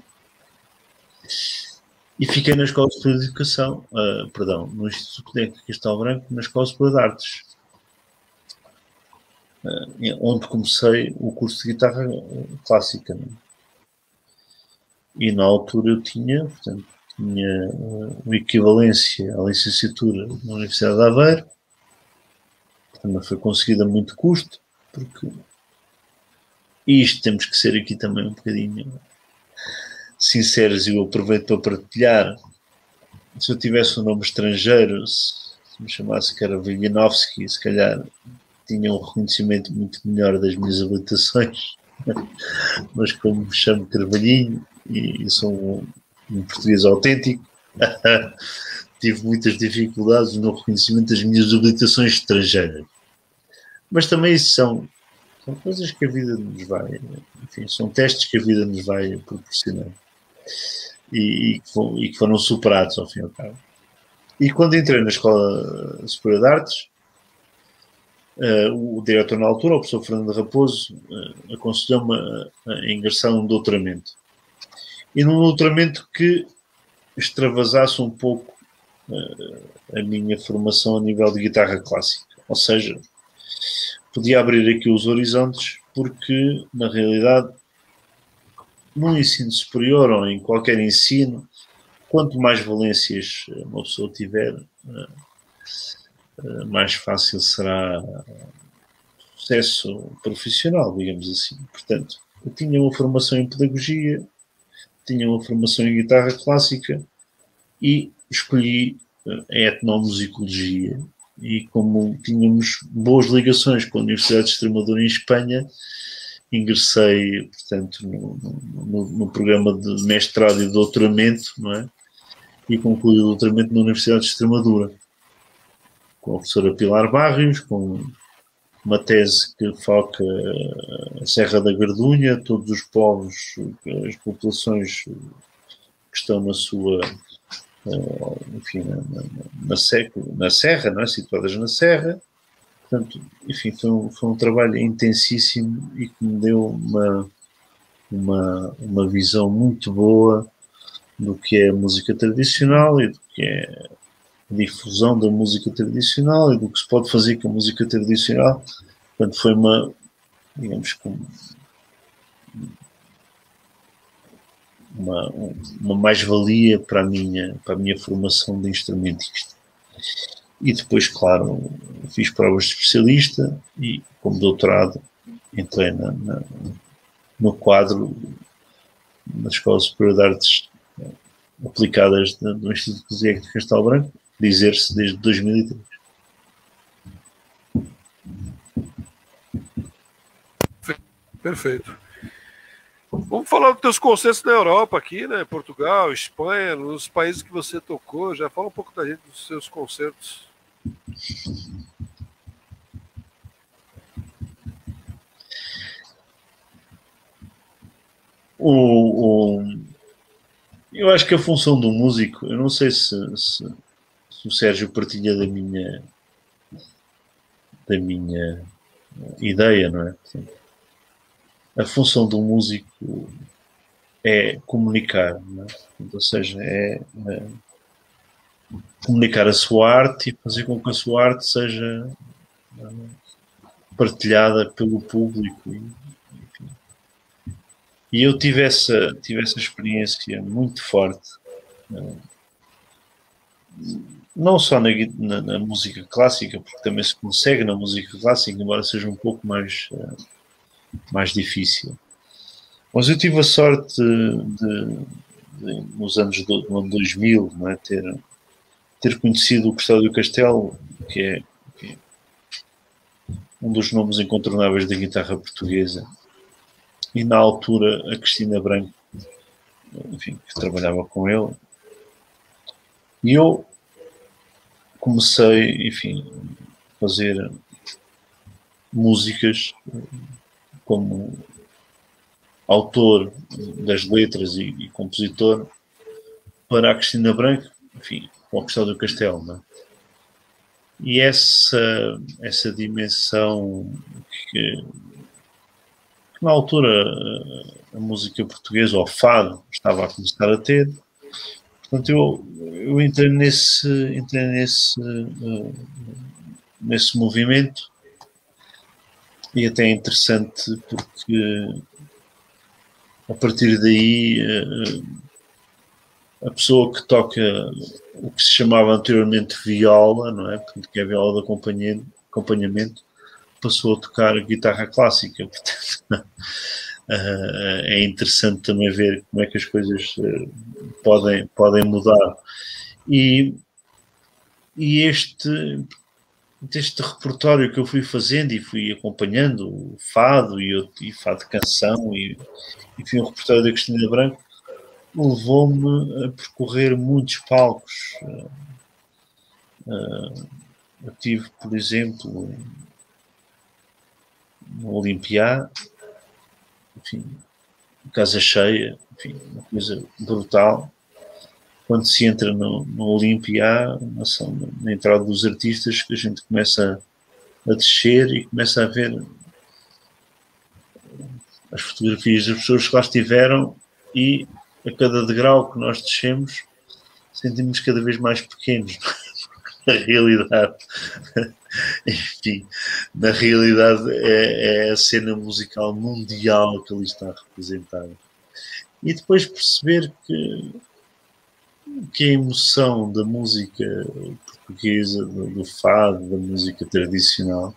E fiquei na Escola Superior de Educação, uh, perdão, no Instituto Técnico de Castelo Branco, na Escola Superior de Artes, uh, onde comecei o curso de guitarra clássica. Né? E na altura eu tinha, portanto, tinha uh, uma equivalência à licenciatura na Universidade de Aveiro, também foi conseguida a muito custo, porque e isto temos que ser aqui também um bocadinho sinceros, e eu aproveito para partilhar. Se eu tivesse um nome estrangeiro, se me chamasse Karavianovski, se calhar tinha um reconhecimento muito melhor das minhas habilitações, mas como me chamo Carvalhinho e sou um, um português autêntico, tive muitas dificuldades no reconhecimento das minhas habilitações estrangeiras. Mas também isso são, são coisas que a vida nos vai, enfim, são testes que a vida nos vai proporcionar e, e, que, foram, e que foram superados ao fim e ao cabo. E quando entrei na Escola Superior de Artes, uh, o diretor na altura, o professor Fernando Raposo, uh, aconselhou-me a, a ingressar num doutoramento. E num doutoramento que extravasasse um pouco uh, a minha formação a nível de guitarra clássica. Ou seja, podia abrir aqui os horizontes, porque, na realidade, no ensino superior ou em qualquer ensino, quanto mais valências uma pessoa tiver, mais fácil será o sucesso profissional, digamos assim. Portanto, eu tinha uma formação em pedagogia, tinha uma formação em guitarra clássica e escolhi a etnomusicologia. E como tínhamos boas ligações com a Universidade de Extremadura em Espanha, ingressei, portanto, no, no, no programa de mestrado e de doutoramento, não é? E concluí o doutoramento na Universidade de Extremadura, com a professora Pilar Barrios, com uma tese que foca a Serra da Gardunha, todos os povos, as populações que estão na sua, enfim, na, na, na, na Serra, não é? Situadas na Serra. Portanto, enfim, foi um, foi um trabalho intensíssimo e que me deu uma, uma, uma visão muito boa do que é a música tradicional e do que é a difusão da música tradicional e do que se pode fazer com a música tradicional. Portanto, foi uma, digamos, uma, uma mais-valia para a minha, para a minha formação de instrumentista. E depois, claro, fiz provas de especialista e, como doutorado, entrei na, na, no quadro na Escola Superior de Artes Aplicadas do Instituto de Música de Castelo Branco, dizer-se desde dois mil e três. Perfeito. Vamos falar dos teus concertos na Europa aqui, né? Portugal, Espanha, nos países que você tocou. Já fala um pouco da gente dos seus concertos. O, o, eu acho que a função do músico, eu não sei se, se, se o Sérgio partilha da minha da minha ideia, não é? A função do músico é comunicar, não é? Ou seja, é, é comunicar a sua arte e fazer com que a sua arte seja partilhada pelo público. Enfim. E eu tive essa, tive essa experiência muito forte, não só na, na, na música clássica, porque também se consegue na música clássica, embora seja um pouco mais, mais difícil. Mas eu tive a sorte de, de, de nos anos do, no ano dois mil, não é, ter, ter conhecido o Custódio Castelo, que é, que é um dos nomes incontornáveis da guitarra portuguesa, e na altura a Cristina Branco, enfim, que trabalhava com ele, e eu comecei, enfim, a fazer músicas como autor das letras e, e compositor para a Cristina Branco, enfim, com o Custódio Castelo, não é? E essa, essa dimensão que, que na altura a música portuguesa, ou fado, estava a começar a ter. Portanto, eu, eu entrei nesse, entrei nesse, uh, nesse movimento, e até é interessante porque a partir daí uh, a pessoa que toca o que se chamava anteriormente viola, não é? Portanto, que é a viola de acompanhamento, acompanhamento, passou a tocar guitarra clássica. Portanto, uh, é interessante também ver como é que as coisas uh, podem, podem mudar. E, e este, este repertório que eu fui fazendo e fui acompanhando, o fado e, o, e fado de canção, e, e fui um repertório da Cristina Branco, levou-me a percorrer muitos palcos. Uh, uh, eu tive, por exemplo, no Olimpiá, enfim, casa cheia, enfim, uma coisa brutal. Quando se entra no, no Olimpiá, na, na entrada dos artistas, que a gente começa a, a descer e começa a ver as fotografias das pessoas que lá estiveram, e a cada degrau que nós descemos sentimos cada vez mais pequenos. Na realidade, enfim, na realidade é, é a cena musical mundial que ali está representada. E depois perceber que, que a emoção da música portuguesa, do, do fado, da música tradicional,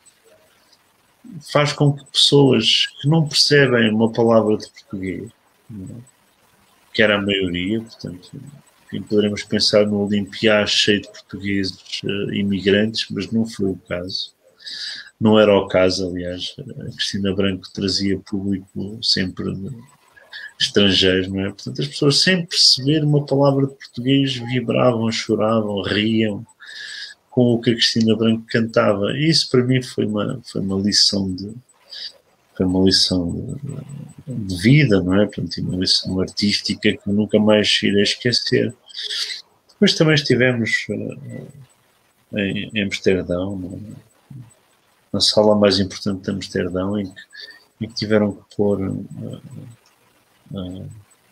faz com que pessoas que não percebem uma palavra de português, não é? Que era a maioria, portanto, enfim, poderemos pensar no Olimpiá cheio de portugueses uh, imigrantes, mas não foi o caso. Não era o caso, aliás. A Cristina Branco trazia público sempre de estrangeiros, não é? Portanto, as pessoas, sem perceber uma palavra de português, vibravam, choravam, riam com o que a Cristina Branco cantava. E isso, para mim, foi uma, foi uma lição de... Foi uma lição de, de vida, não é? Portanto, uma lição artística que nunca mais irei esquecer. Depois também estivemos uh, em, em Amsterdão, é? Na sala mais importante de Amsterdão, em que, em que tiveram que pôr uh, uh,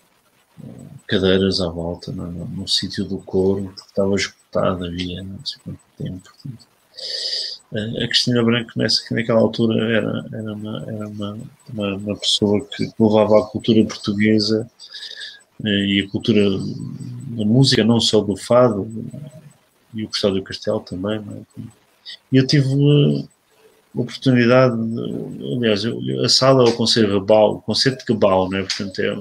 cadeiras à volta no, no, no sítio do coro, porque estava esgotado, havia não sei quanto tempo. Portanto, a Cristina Branco, nessa, naquela altura, era, era, uma, era uma, uma, uma pessoa que levava a cultura portuguesa e a cultura da música, não só do fado, e o Custódio Castelo também. Não é? E eu tive a oportunidade, de, aliás, a sala é o Concerto de Gebau, o Concerto de Gebau, não é? Portanto, é,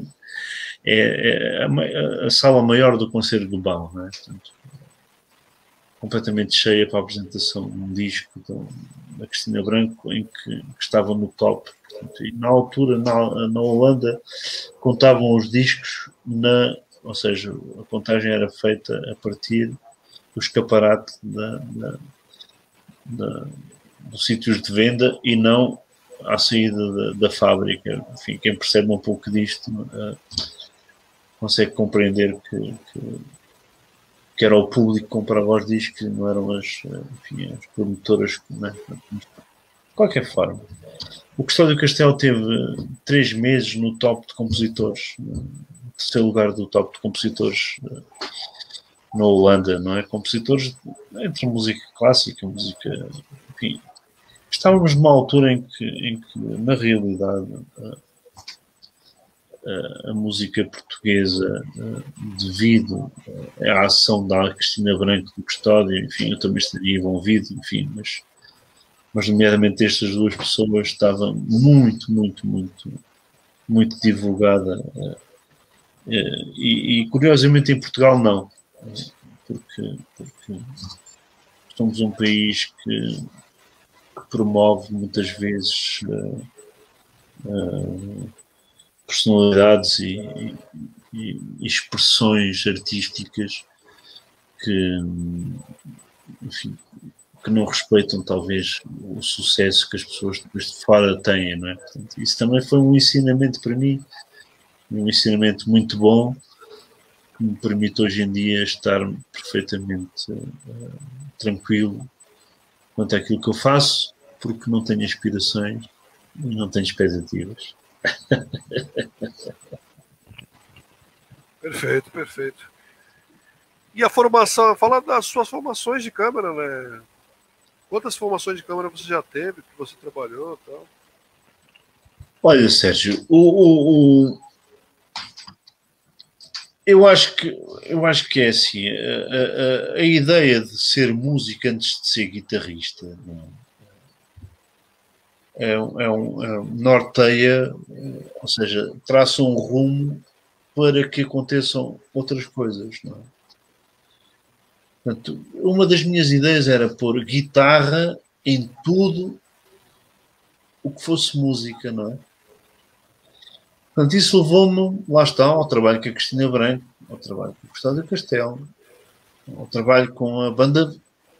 é, é a, a sala maior do Concerto de Gebau, não é? Portanto, completamente cheia para a apresentação de um disco da Cristina Branco, em que, que estava no top. Portanto, e na altura, na, na Holanda, contavam os discos, na, ou seja, a contagem era feita a partir do escaparate da, da, da, dos sítios de venda e não à saída da, da fábrica. Enfim, quem percebe um pouco disto uh, consegue compreender que, que que era o público que comprava os discos, não eram as, enfim, as promotoras. Não é? De qualquer forma, o Custódio Castelo teve três meses no top de compositores, no terceiro lugar do top de compositores na Holanda, não é? Compositores entre música clássica, música, enfim. Estávamos numa altura em que, em que na realidade, a, a música portuguesa, devido à ação da Cristina Branco do Custódio, enfim, eu também estaria envolvido, enfim, mas, mas nomeadamente estas duas pessoas estava muito, muito, muito, muito divulgada. E, e curiosamente em Portugal não, porque, porque somos um país que, que promove muitas vezes uh, uh, personalidades e, e, e expressões artísticas que, enfim, que não respeitam talvez o sucesso que as pessoas depois de fora têm, não é? Portanto, isso também foi um ensinamento para mim, um ensinamento muito bom, que me permite hoje em dia estar perfeitamente uh, tranquilo quanto àquilo que eu faço, porque não tenho aspirações e não tenho expectativas. Perfeito, perfeito. E a formação, fala das suas formações de câmera, né? Quantas formações de câmera você já teve, que você trabalhou e tal? Olha, Sérgio, o, o, o, eu, acho que, eu acho que é assim, a, a, a ideia de ser músico antes de ser guitarrista, não, é, um, é um, é um norteia, ou seja, traça um rumo para que aconteçam outras coisas, não é? Portanto, uma das minhas ideias era pôr guitarra em tudo o que fosse música, não é? Portanto, isso levou-me, lá está, ao trabalho com a Cristina Branco, ao trabalho com o Gustavo Castelo, ao trabalho com a banda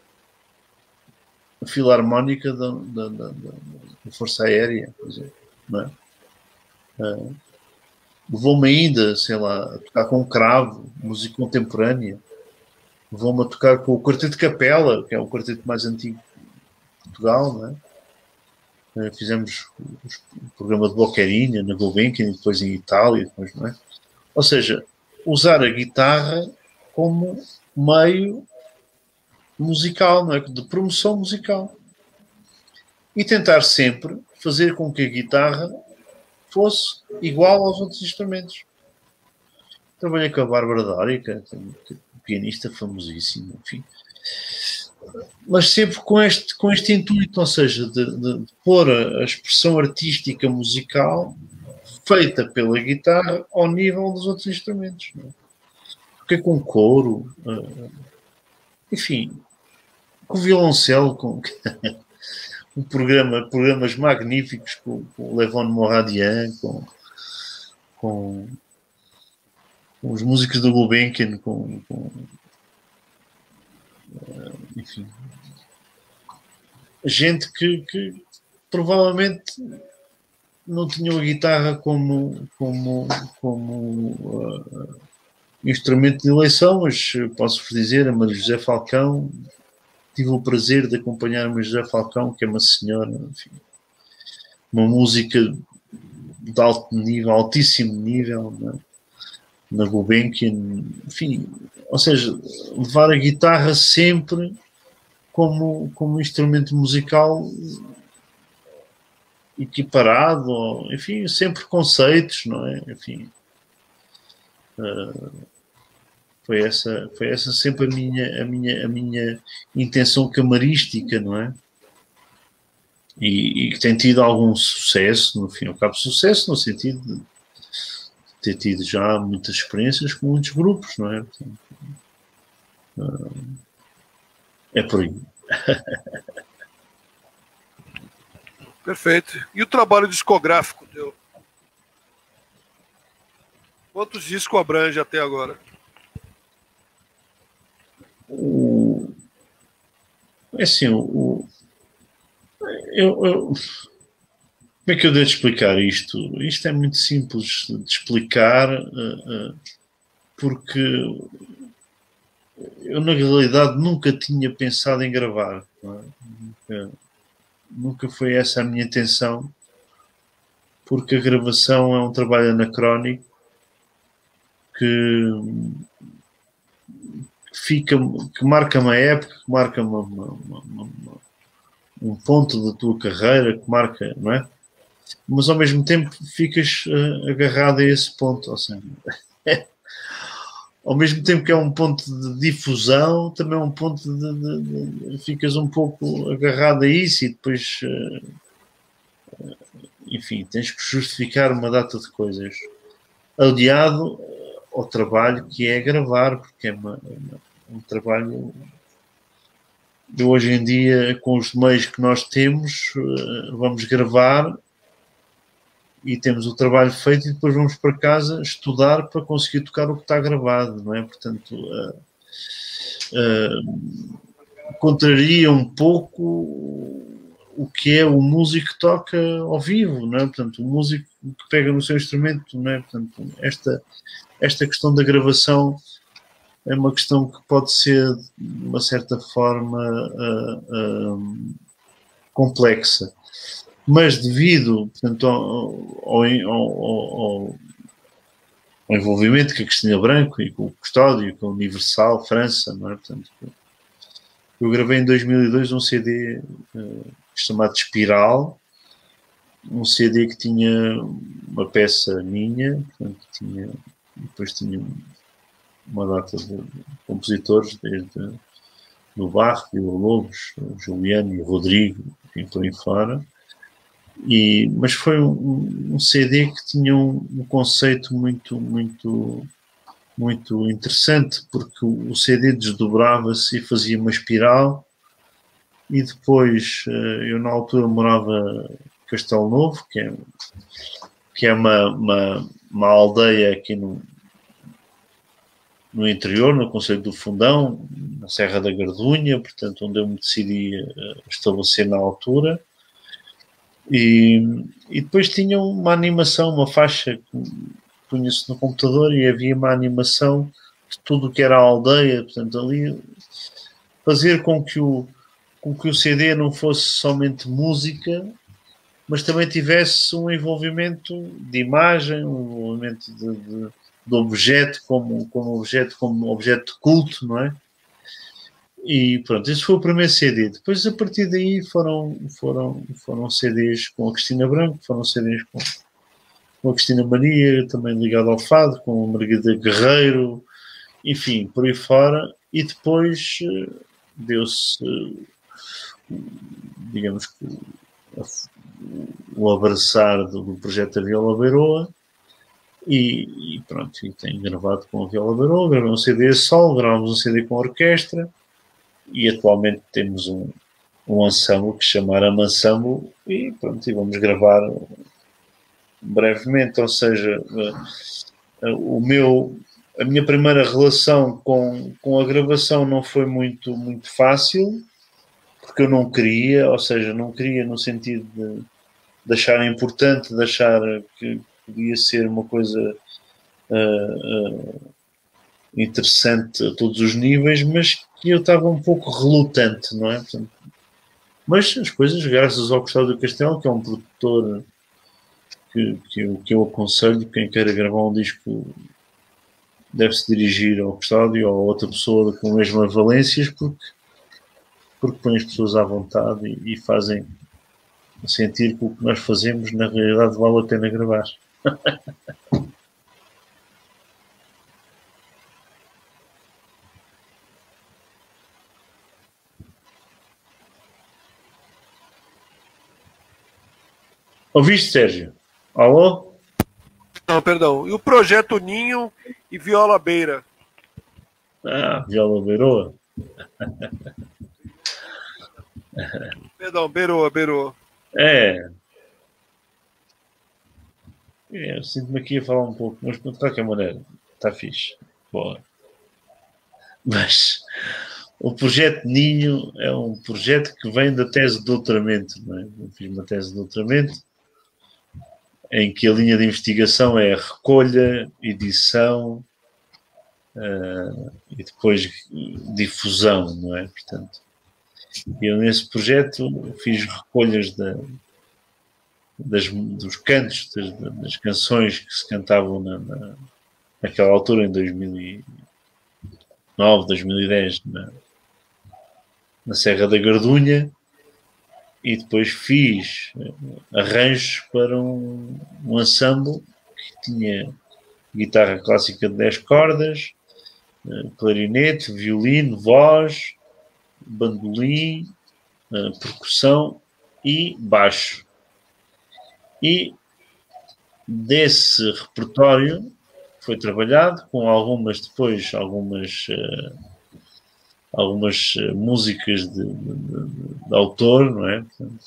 filarmónica da, da, da, da Força Aérea, por exemplo, não é? Uh, levou-me ainda, sei lá, a tocar com o Cravo, música contemporânea. Levou-me a tocar com o Quarteto de Capela, que é o quarteto mais antigo de Portugal, não é? Uh, fizemos o programa de Boquerinha na Gulbenkian e depois em Itália, depois, não é? Ou seja, usar a guitarra como meio musical, não é? De promoção musical. E tentar sempre fazer com que a guitarra fosse igual aos outros instrumentos. Trabalhei com a Bárbara Dórica, pianista famosíssima, enfim. Mas sempre com este, com este intuito, ou seja, de, de, de pôr a expressão artística musical feita pela guitarra ao nível dos outros instrumentos. Não é? Porque com coro, enfim, com violoncelo, com um programa, programas magníficos com, com o Levon Moradian, com, com, com os músicos do Gulbenkian, com, com enfim, gente que, que provavelmente não tinham a guitarra como, como, como uh, instrumento de eleição, mas posso-vos dizer, a Maria José Falcão, tive o prazer de acompanhar a Maria José Falcão, que é uma senhora, enfim, uma música de alto nível, altíssimo nível, né? Na Gulbenkian, enfim, ou seja, levar a guitarra sempre como, como instrumento musical equiparado, ou, enfim, sem preconceitos, não é? Enfim, uh, foi essa, foi essa sempre a minha, a minha, a minha intenção camarística, não é? E, e que tem tido algum sucesso, no fim ao cabo, sucesso no sentido de ter tido já muitas experiências com muitos grupos, não é? Portanto, uh, é por aí. Perfeito. E o trabalho discográfico teu? Quantos discos abrange até agora? O... É assim, o... Eu, eu... Como é que eu devo explicar isto? Isto é muito simples de explicar, uh, uh, porque eu, na realidade, nunca tinha pensado em gravar. Não é? Nunca, nunca foi essa a minha intenção, porque a gravação é um trabalho anacrónico que, que fica, que marca uma época, que marca uma, uma, uma, uma, um ponto da tua carreira, que marca, não é? Mas ao mesmo tempo ficas uh, agarrado a esse ponto, ou seja, ao mesmo tempo que é um ponto de difusão, também é um ponto de, de, de ficas um pouco agarrado a isso e depois, uh, enfim, tens que justificar uma data de coisas, aliado ao trabalho que é gravar, porque é uma, uma, um trabalho de hoje em dia, com os meios que nós temos, uh, vamos gravar e temos o trabalho feito e depois vamos para casa estudar para conseguir tocar o que está gravado, não é? Portanto, uh, uh, contraria um pouco o que é o músico que toca ao vivo, não é? Portanto, o músico que pega no seu instrumento, não é? Portanto, esta, esta questão da gravação é uma questão que pode ser, de uma certa forma, uh, uh, complexa. Mas devido, portanto, ao, ao, ao, ao envolvimento com a Cristina Branco e com o Custódio, com a Universal, França, não é? Portanto, eu gravei em dois mil e dois um C D uh, chamado Espiral, um C D que tinha uma peça minha, portanto, tinha, depois tinha uma data de compositores, desde o Barro, o Lobos, o Juliano e o Rodrigo, enfim, por aí fora. E, mas foi um, um C D que tinha um, um conceito muito, muito, muito interessante, porque o, o C D desdobrava-se e fazia uma espiral, e depois eu na altura morava em Castelo Novo, que é, que é uma, uma, uma aldeia aqui no, no interior, no concelho do Fundão, na Serra da Gardunha, portanto, onde eu me decidi estabelecer na altura. E, e depois tinha uma animação, uma faixa que punha-se no computador e havia uma animação de tudo o que era a aldeia, portanto, ali fazer com que o, com que o C D não fosse somente música, mas também tivesse um envolvimento de imagem, um envolvimento de, de, de objeto como, como objeto, como objeto de culto, não é? E pronto, esse foi o primeiro C D. Depois, a partir daí, foram, foram, foram C Ds com a Cristina Branco, foram C Ds com, com a Cristina Maria, também ligado ao fado, com a Margarida Guerreiro, enfim, por aí fora. E depois deu-se, digamos que, o abraçar do, do projeto da Viola Beiroa. E, e pronto, e tenho gravado com a Viola Beiroa, gravei um C D solo, gravámos um C D com a orquestra. E atualmente temos um, um ensemble que se chama Arama Ensemble e pronto, e vamos gravar brevemente, ou seja, uh, uh, o meu, a minha primeira relação com, com a gravação não foi muito, muito fácil, porque eu não queria, ou seja, não queria no sentido de, de achar importante, de achar que podia ser uma coisa uh, uh, interessante a todos os níveis, mas que eu estava um pouco relutante, não é? Portanto, mas as coisas, graças ao Gustavo do Castelo, que é um produtor que, que, eu, que eu aconselho, quem queira gravar um disco deve-se dirigir ao Gustavo ou a outra pessoa com as mesmas valências, porque, porque põe as pessoas à vontade e, e fazem sentir que o que nós fazemos na realidade vale a pena gravar. Ouviste, Sérgio? Alô? Não, perdão. E o Projeto Ninho e Viola Beira? Ah, Viola Beiroa. Perdão, Beiroa, Beiroa. É. é eu sinto-me aqui a falar um pouco, mas de qualquer maneira, está fixe. Boa. Mas o Projeto Ninho é um projeto que vem da tese de doutoramento, não é? Eu fiz uma tese de doutoramento em que a linha de investigação é a recolha, edição uh, e depois difusão, não é? Portanto, eu nesse projeto fiz recolhas da, das, dos cantos, das, das canções que se cantavam na, na, naquela altura, em dois mil e nove, dois mil e dez, na, na Serra da Gardunha, e depois fiz arranjos para um, um ensemble que tinha guitarra clássica de dez cordas, clarinete, violino, voz, bandolim, percussão e baixo. E desse repertório foi trabalhado com algumas depois, algumas algumas músicas de, de, de, de autor, não é?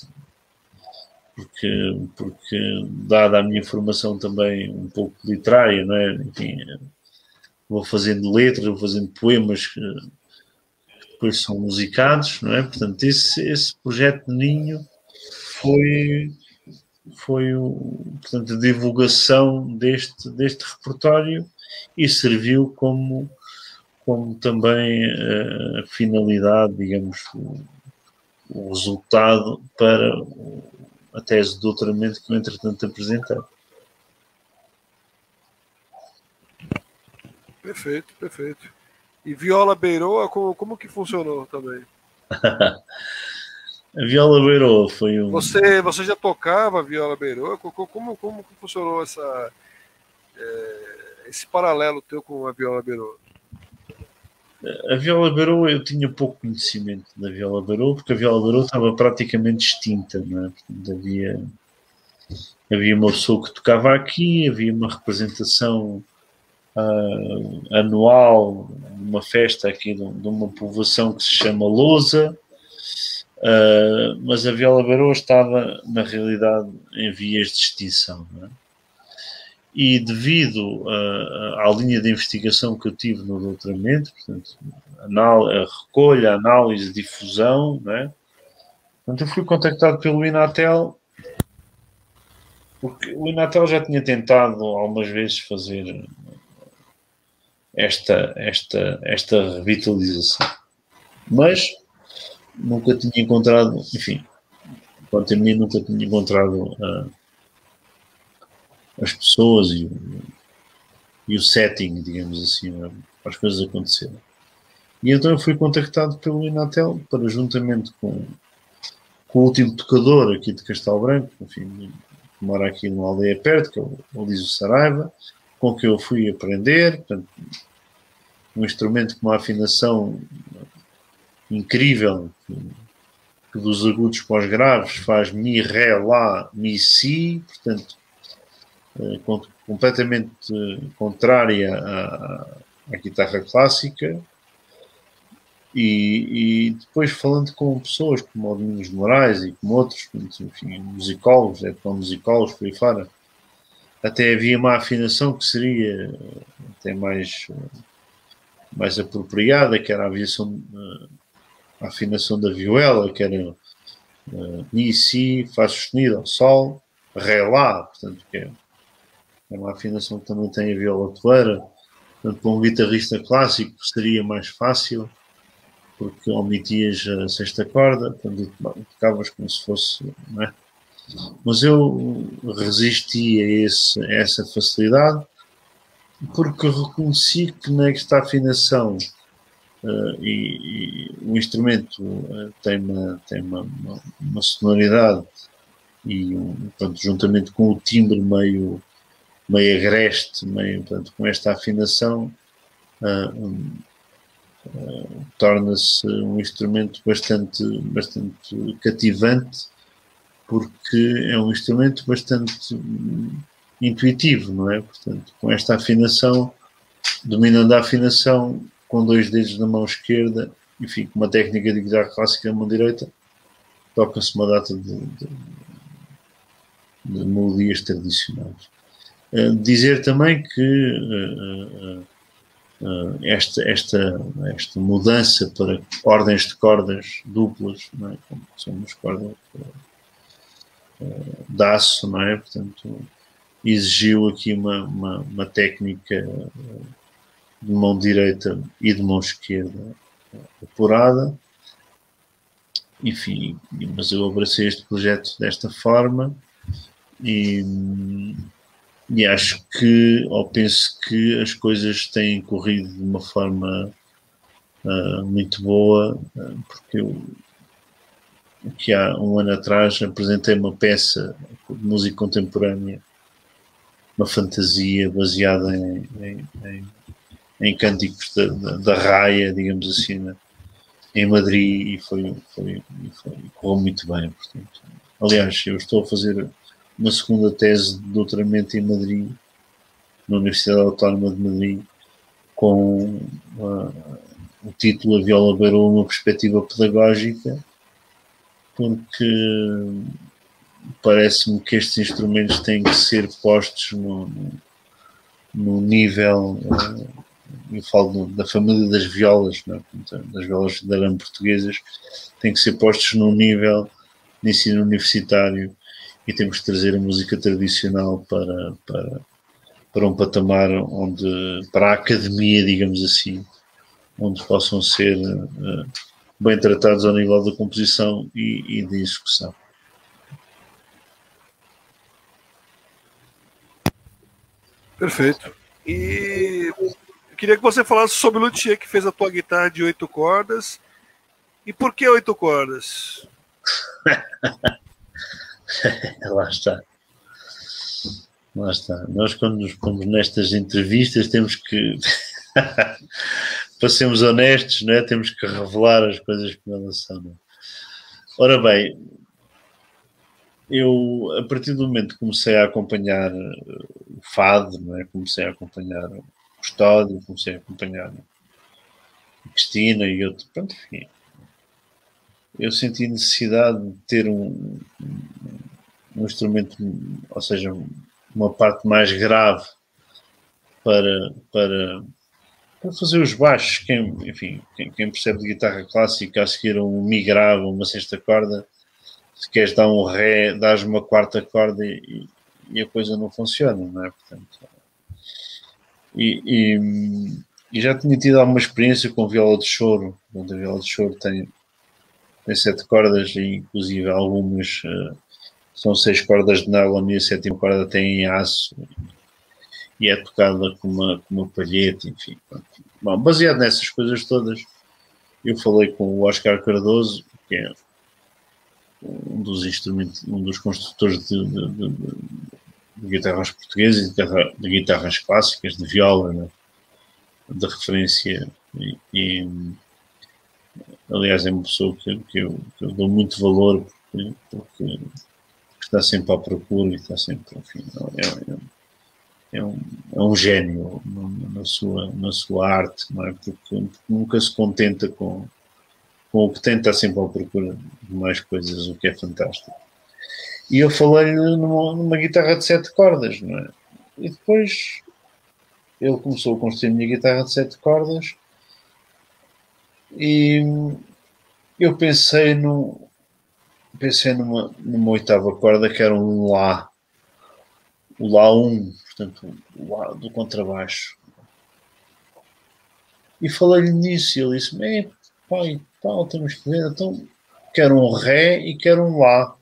Porque, porque, dada a minha formação também um pouco literária, não é? Enfim, vou fazendo letras, vou fazendo poemas que, que depois são musicados, não é? Portanto, esse, esse projeto de Ninho foi, foi o, portanto, a divulgação deste, deste repertório e serviu como como também a uh, finalidade, digamos, o, o resultado para a tese de doutoramento que eu, entretanto, apresentei. Perfeito, perfeito. E Viola Beiroa, como, como que funcionou também? A Viola Beiroa foi um... Você, você já tocava Viola Beiroa? Como, como, como que funcionou essa, é, esse paralelo teu com a Viola Beiroa? A Viola Beiroa, eu tinha pouco conhecimento da Viola Beiroa, porque a Viola Beiroa estava praticamente extinta, não é? Portanto, havia, havia uma pessoa que tocava aqui, havia uma representação uh, anual, uma festa aqui de, de uma povoação que se chama Lousa, uh, mas a Viola Beroa estava, na realidade, em vias de extinção, não é? E devido uh, à linha de investigação que eu tive no doutoramento, portanto, a recolha, a análise, difusão, não é? Portanto, eu fui contactado pelo Inatel, porque o Inatel já tinha tentado algumas vezes fazer esta, esta, esta revitalização, mas nunca tinha encontrado, enfim, quanto a mim, nunca tinha encontrado uh, as pessoas e o, e o setting, digamos assim, para as coisas acontecerem. E então eu fui contactado pelo Inatel para, juntamente com, com o último tocador aqui de Castelo Branco, enfim, que mora aqui numa aldeia perto, que é o Elísio Saraiva, com que eu fui aprender, portanto, um instrumento com uma afinação incrível, que, que dos agudos para os graves faz mi, ré, lá, mi, si, portanto, eh, completamente contrária à, à guitarra clássica. E, e depois falando com pessoas como o Domingos de Moraes e como outros, enfim, musicólogos, etnomusicólogos, por aí fora, até havia uma afinação que seria até mais, mais apropriada, que era a, aviação, a afinação da vihuela, que era uh, Mi, Si, Fá sustenido, Sol, Ré, Lá, portanto, que é, é uma afinação que também tem a viola toeira. Portanto, para um guitarrista clássico seria mais fácil, porque omitias a sexta corda, portanto, tocavas como se fosse, não é? Mas eu resisti a, esse, a essa facilidade, porque reconheci que nesta afinação uh, e, e o instrumento uh, tem, uma, tem uma, uma, uma sonoridade e, um, portanto, juntamente com o timbre meio, meio agreste, meio, portanto, com esta afinação, uh, um, Uh, torna-se um instrumento bastante, bastante cativante, porque é um instrumento bastante um, intuitivo, não é? Portanto, com esta afinação, dominando a afinação com dois dedos na mão esquerda, enfim, com uma técnica de guitarra clássica na mão direita, toca-se uma data de, de, de melodias tradicionais. Uh, dizer também que uh, uh, Uh, esta, esta, esta mudança para ordens de cordas duplas, não é? Como são as cordas uh, de aço, não é? Portanto, exigiu aqui uma, uma, uma técnica de mão direita e de mão esquerda apurada. Enfim, mas eu abracei este projeto desta forma e E acho que, ou penso que as coisas têm corrido de uma forma uh, muito boa, uh, porque eu, que há um ano atrás apresentei uma peça de música contemporânea, uma fantasia baseada em, em, em, em cânticos da, da, da raia, digamos assim, né, em Madrid, e foi, foi, foi, correu muito bem. Portanto. Aliás, eu estou a fazer uma segunda tese de doutoramento em Madrid, na Universidade Autónoma de Madrid, com uh, o título A Viola Beroa, uma perspectiva pedagógica, porque parece-me que estes instrumentos têm que ser postos no, no nível, uh, eu falo da família das violas, não é? Das violas da arame portuguesas, têm que ser postos no nível de ensino universitário. E temos que trazer a música tradicional para, para, para um patamar onde, para a academia, digamos assim, onde possam ser uh, bem tratados ao nível da composição e, e de execução. Perfeito. E eu queria que você falasse sobre o luthier que fez a tua guitarra de oito cordas. E por que oito cordas? Lá está. Lá está. Nós, quando nos pomos nestas entrevistas, temos que, para sermos honestos, não é? Temos que revelar as coisas como elas são. Não é? Ora bem, eu, a partir do momento que comecei a acompanhar o fado, não é? Comecei a acompanhar o Custódio, comecei a acompanhar a Cristina e outro, pronto, enfim. Eu senti necessidade de ter um, um instrumento, ou seja, uma parte mais grave para, para, para fazer os baixos. Quem, enfim, quem, quem percebe de guitarra clássica, a seguir um mi grave, uma sexta corda, se queres dar um ré, dás uma quarta corda e, e a coisa não funciona, não é? Portanto, e, e, e já tinha tido alguma experiência com viola de choro, onde a viola de choro tem, tem sete cordas e inclusive algumas uh, são seis cordas de nylon e a sétima corda tem em aço e é tocada com uma, com uma palheta, enfim. Bom, baseado nessas coisas todas, eu falei com o Oscar Cardoso, que é um dos instrumentos, um dos construtores de, de, de, de guitarras portuguesas, de, guitarra, de guitarras clássicas, de viola, né? De referência, e, e aliás é uma pessoa que, que, eu, que eu dou muito valor porque, porque está sempre à procura e está sempre, enfim, é, é, é, um, é um gênio na sua, na sua arte, não é? Porque nunca se contenta com com o que tem, está sempre à procura de mais coisas, o que é fantástico. E eu falei-lhe numa, numa guitarra de sete cordas, não é? E depois ele começou a construir a minha guitarra de sete cordas e eu pensei, no, pensei numa, numa oitava corda que era um Lá, o Lá um, portanto, o Lá do contrabaixo. E falei-lhe nisso e ele disse-me, pai, tal, temos que ver, então quero um Ré e quero um Lá.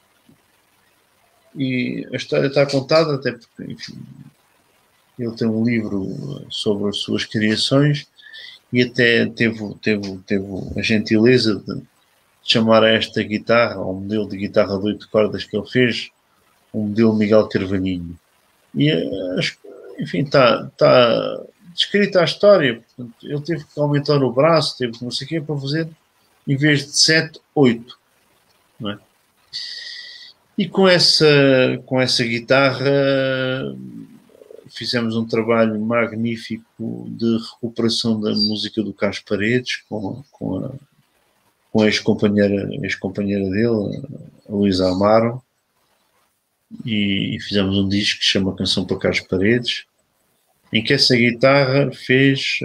E a história está contada, até porque, enfim, ele tem um livro sobre as suas criações e até teve, teve, teve a gentileza de chamar a esta guitarra, ao modelo de guitarra de oito cordas que ele fez, um modelo Miguel Carvalhinho. E, enfim, está, está descrita a história. Portanto, ele teve que aumentar o braço, teve não sei o quê para fazer, em vez de sete, oito. Não é? E com essa, com essa guitarra fizemos um trabalho magnífico de recuperação da música do Carlos Paredes com, com a, com a ex-companheira, ex-companheira dele, a Luísa Amaro, e, e fizemos um disco que se chama Canção para Carlos Paredes, em que essa guitarra fez,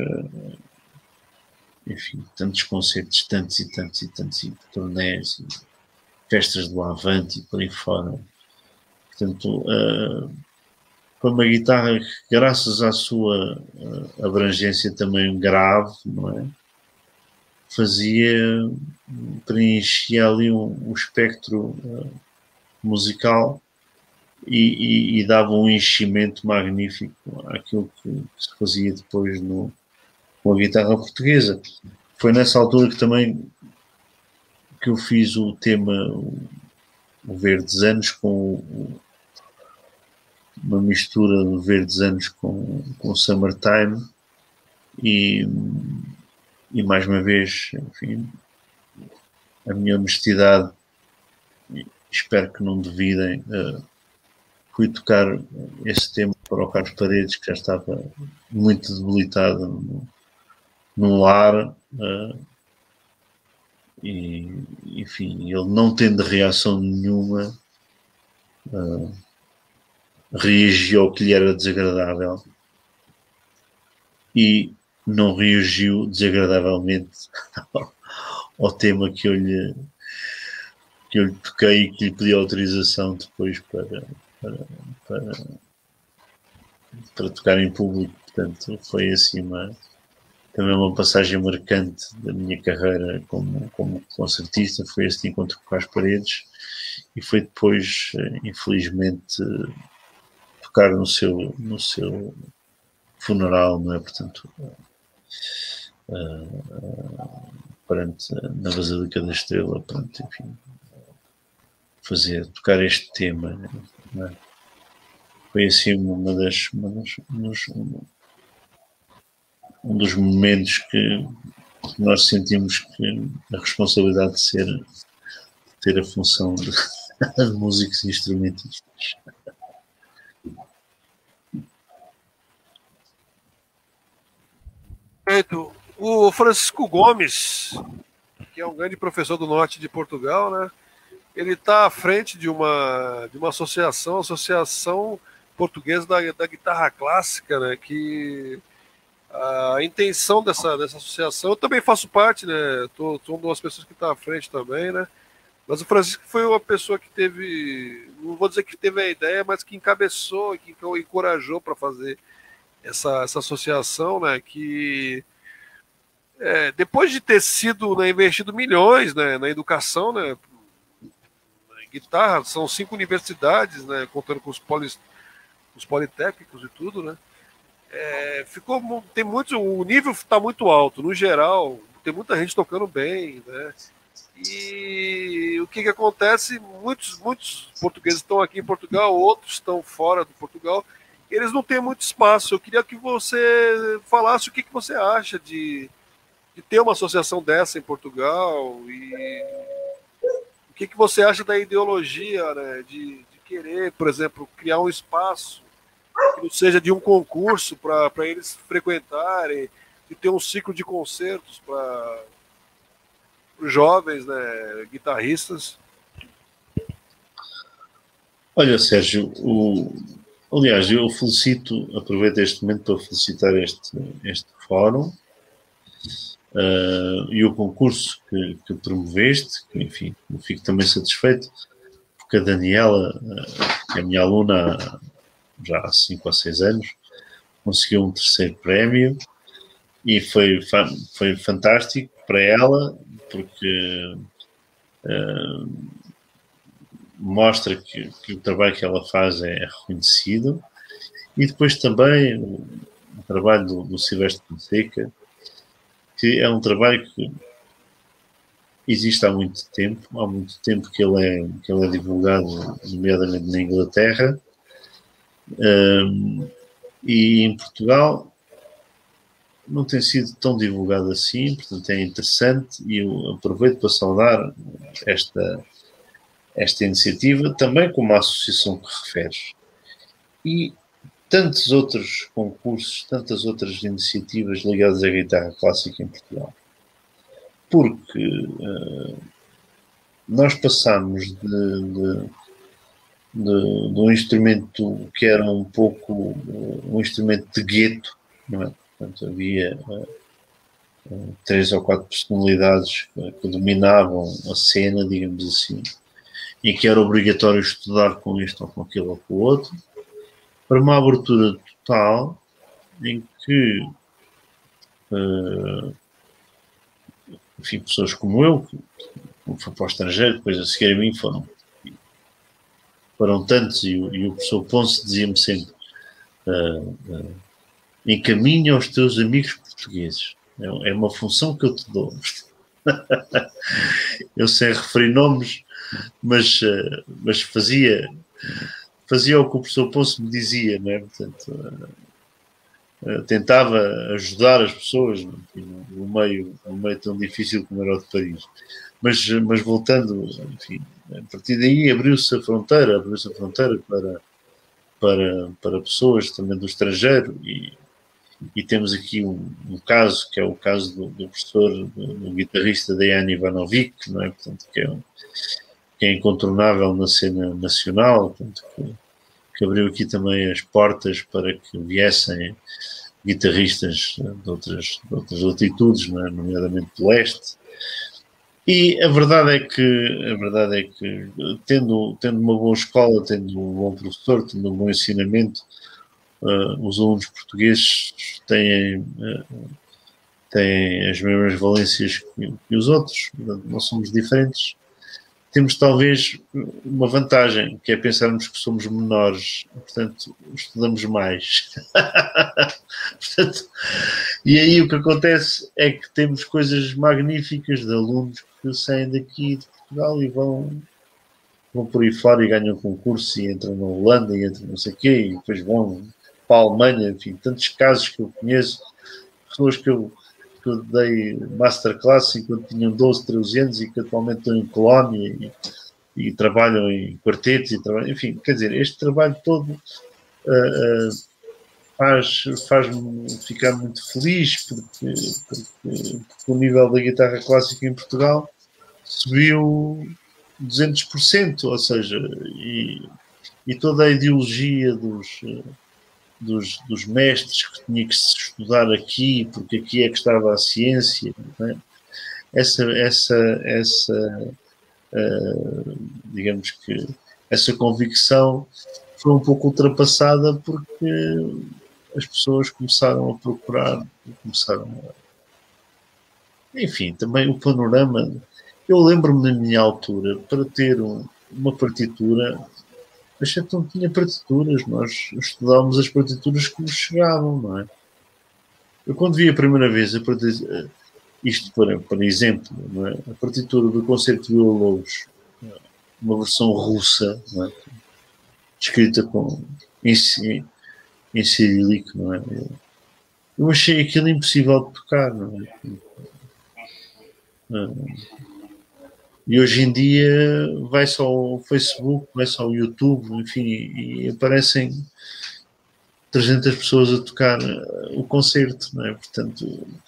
enfim, tantos concertos, tantos e tantos e tantos, e turnés, e festas do Avante e por aí fora. Portanto, uh, foi uma guitarra que, graças à sua uh, abrangência também grave, não é? Fazia, preenchia ali um, um espectro uh, musical e, e, e dava um enchimento magnífico àquilo que, que se fazia depois no, com a guitarra portuguesa. Foi nessa altura que também que eu fiz o tema o, o Verdes Anos com o, uma mistura de Verdes Anos com, com Summertime e, e mais uma vez, enfim, a minha honestidade, espero que não duvidem, uh, fui tocar esse tema para o Carlos Paredes, que já estava muito debilitado no, num lar, uh, e, enfim, ele não tendo reação nenhuma, uh, reagiu ao que lhe era desagradável e não reagiu desagradavelmente ao, ao tema que eu lhe que eu lhe toquei e que lhe pedi autorização depois para, para, para, para tocar em público. Portanto, foi assim uma, também uma passagem marcante da minha carreira como, como concertista, foi este encontro com as paredes e foi depois, infelizmente, tocar no seu, no seu funeral, não é? Portanto, uh, uh, perante, na Basílica da Estrela, perante, enfim, fazer, tocar este tema, não é? Foi assim uma das, uma das um, dos, um dos momentos que nós sentimos que a responsabilidade de ser, de ter a função de, de músicos e instrumentistas. O Francisco Gomes, que é um grande professor do norte de Portugal, né? Ele está à frente de uma, de uma associação, Associação Portuguesa da, da Guitarra Clássica, né? Que a intenção dessa, dessa associação, eu também faço parte, né? Tô, sou uma das pessoas que está à frente também, né? Mas o Francisco foi uma pessoa que teve, não vou dizer que teve a ideia, mas que encabeçou, que encorajou para fazer essa, essa associação, né? Que é, depois de ter sido, né, investido milhões, né, na educação, né, em guitarra, são cinco universidades, né, contando com os, polis, os politécnicos e tudo, né, é, ficou, tem muito, o nível está muito alto, no geral, tem muita gente tocando bem, né, e o que, que acontece, muitos, muitos portugueses estão aqui em Portugal, outros estão fora do Portugal, eles não têm muito espaço. Eu queria que você falasse o que, que você acha de de ter uma associação dessa em Portugal, e o que, que você acha da ideologia, né, de, de querer, por exemplo, criar um espaço que não seja de um concurso para eles frequentarem, de ter um ciclo de concertos para os jovens, né, guitarristas? Olha, Sérgio, o... aliás, eu felicito, aproveito este momento para felicitar este, este fórum, Uh, e o concurso que, que promoveste, que, enfim, eu fico também satisfeito, porque a Daniela, uh, que é a minha aluna há, já há cinco ou seis anos, conseguiu um terceiro prémio e foi, fa foi fantástico para ela, porque uh, mostra que, que o trabalho que ela faz é reconhecido, e depois também o, o trabalho do, do Silvestre Fonseca, que é um trabalho que existe há muito tempo, há muito tempo que ele é, que ele é divulgado, nomeadamente na Inglaterra, um, e em Portugal não tem sido tão divulgado assim, portanto é interessante, e eu aproveito para saudar esta, esta iniciativa, também como a associação que referes. E tantos outros concursos, tantas outras iniciativas ligadas à guitarra clássica em Portugal. Porque uh, nós passamos de, de, de, de um instrumento que era um pouco uh, um instrumento de gueto, não é? Portanto, havia uh, uh, três ou quatro personalidades que, que dominavam a cena, digamos assim, e que era obrigatório estudar com isto ou com aquilo ou com o outro, para uma abertura total em que uh, enfim, pessoas como eu, que fui para o estrangeiro, depois a seguir a mim foram, foram tantos, e, e o professor Ponce dizia-me sempre, uh, uh, encaminha aos teus amigos portugueses. É, é uma função que eu te dou. Eu sei referir nomes, mas, uh, mas fazia... fazia o que o professor Ponce me dizia, não é? Portanto, uh, uh, tentava ajudar as pessoas, enfim, no meio, no meio tão difícil como era o de Paris. Mas, mas voltando, enfim, a partir daí abriu-se a fronteira, abriu-se a fronteira para, para, para pessoas também do estrangeiro, e, e temos aqui um, um caso, que é o caso do, do professor, do, do guitarrista Dejan Ivanovic, não é? Portanto, que é um, que é incontornável na cena nacional, portanto, que, que abriu aqui também as portas para que viessem guitarristas de outras, de outras latitudes, não é? Nomeadamente do leste. E a verdade é que, a verdade é que tendo, tendo uma boa escola, tendo um bom professor, tendo um bom ensinamento, uh, os alunos portugueses têm, uh, têm as mesmas valências que, que os outros, não somos diferentes. Temos talvez uma vantagem, que é pensarmos que somos menores, portanto, estudamos mais. Portanto, e aí o que acontece é que temos coisas magníficas de alunos que saem daqui de Portugal e vão, vão por aí fora e ganham concurso e entram na Holanda e entram não sei o quê, e depois vão para a Alemanha, enfim, tantos casos que eu conheço, pessoas que eu que eu dei masterclass enquanto tinham doze, treze anos e que atualmente estão em Colónia, e, e trabalham em quartetos, e trabalham, enfim, quer dizer, este trabalho todo uh, uh, faz, faz-me ficar muito feliz porque, porque, porque o nível da guitarra clássica em Portugal subiu duzentos por cento, ou seja, e, e toda a ideologia dos, dos, dos mestres que tinha que se estudar aqui, porque aqui é que estava a ciência, não é? essa, essa, essa uh, digamos que essa convicção foi um pouco ultrapassada porque as pessoas começaram a procurar, começaram a... Enfim, também o panorama... Eu lembro-me na minha altura, para ter um, uma partitura, a gente não tinha partituras, nós estudávamos as partituras que nos chegavam, não é? Eu quando vi a primeira vez, a partitura, isto para, para exemplo, não é? A partitura do Concerto de Villa-Lobos, uma versão russa, não é? Escrita com, em, em cirílico, não é? Eu achei aquilo impossível de tocar, não é? Não. E hoje em dia vai só ao Facebook, vai só ao YouTube, enfim, e aparecem trezentas pessoas a tocar o concerto, não é? Portanto,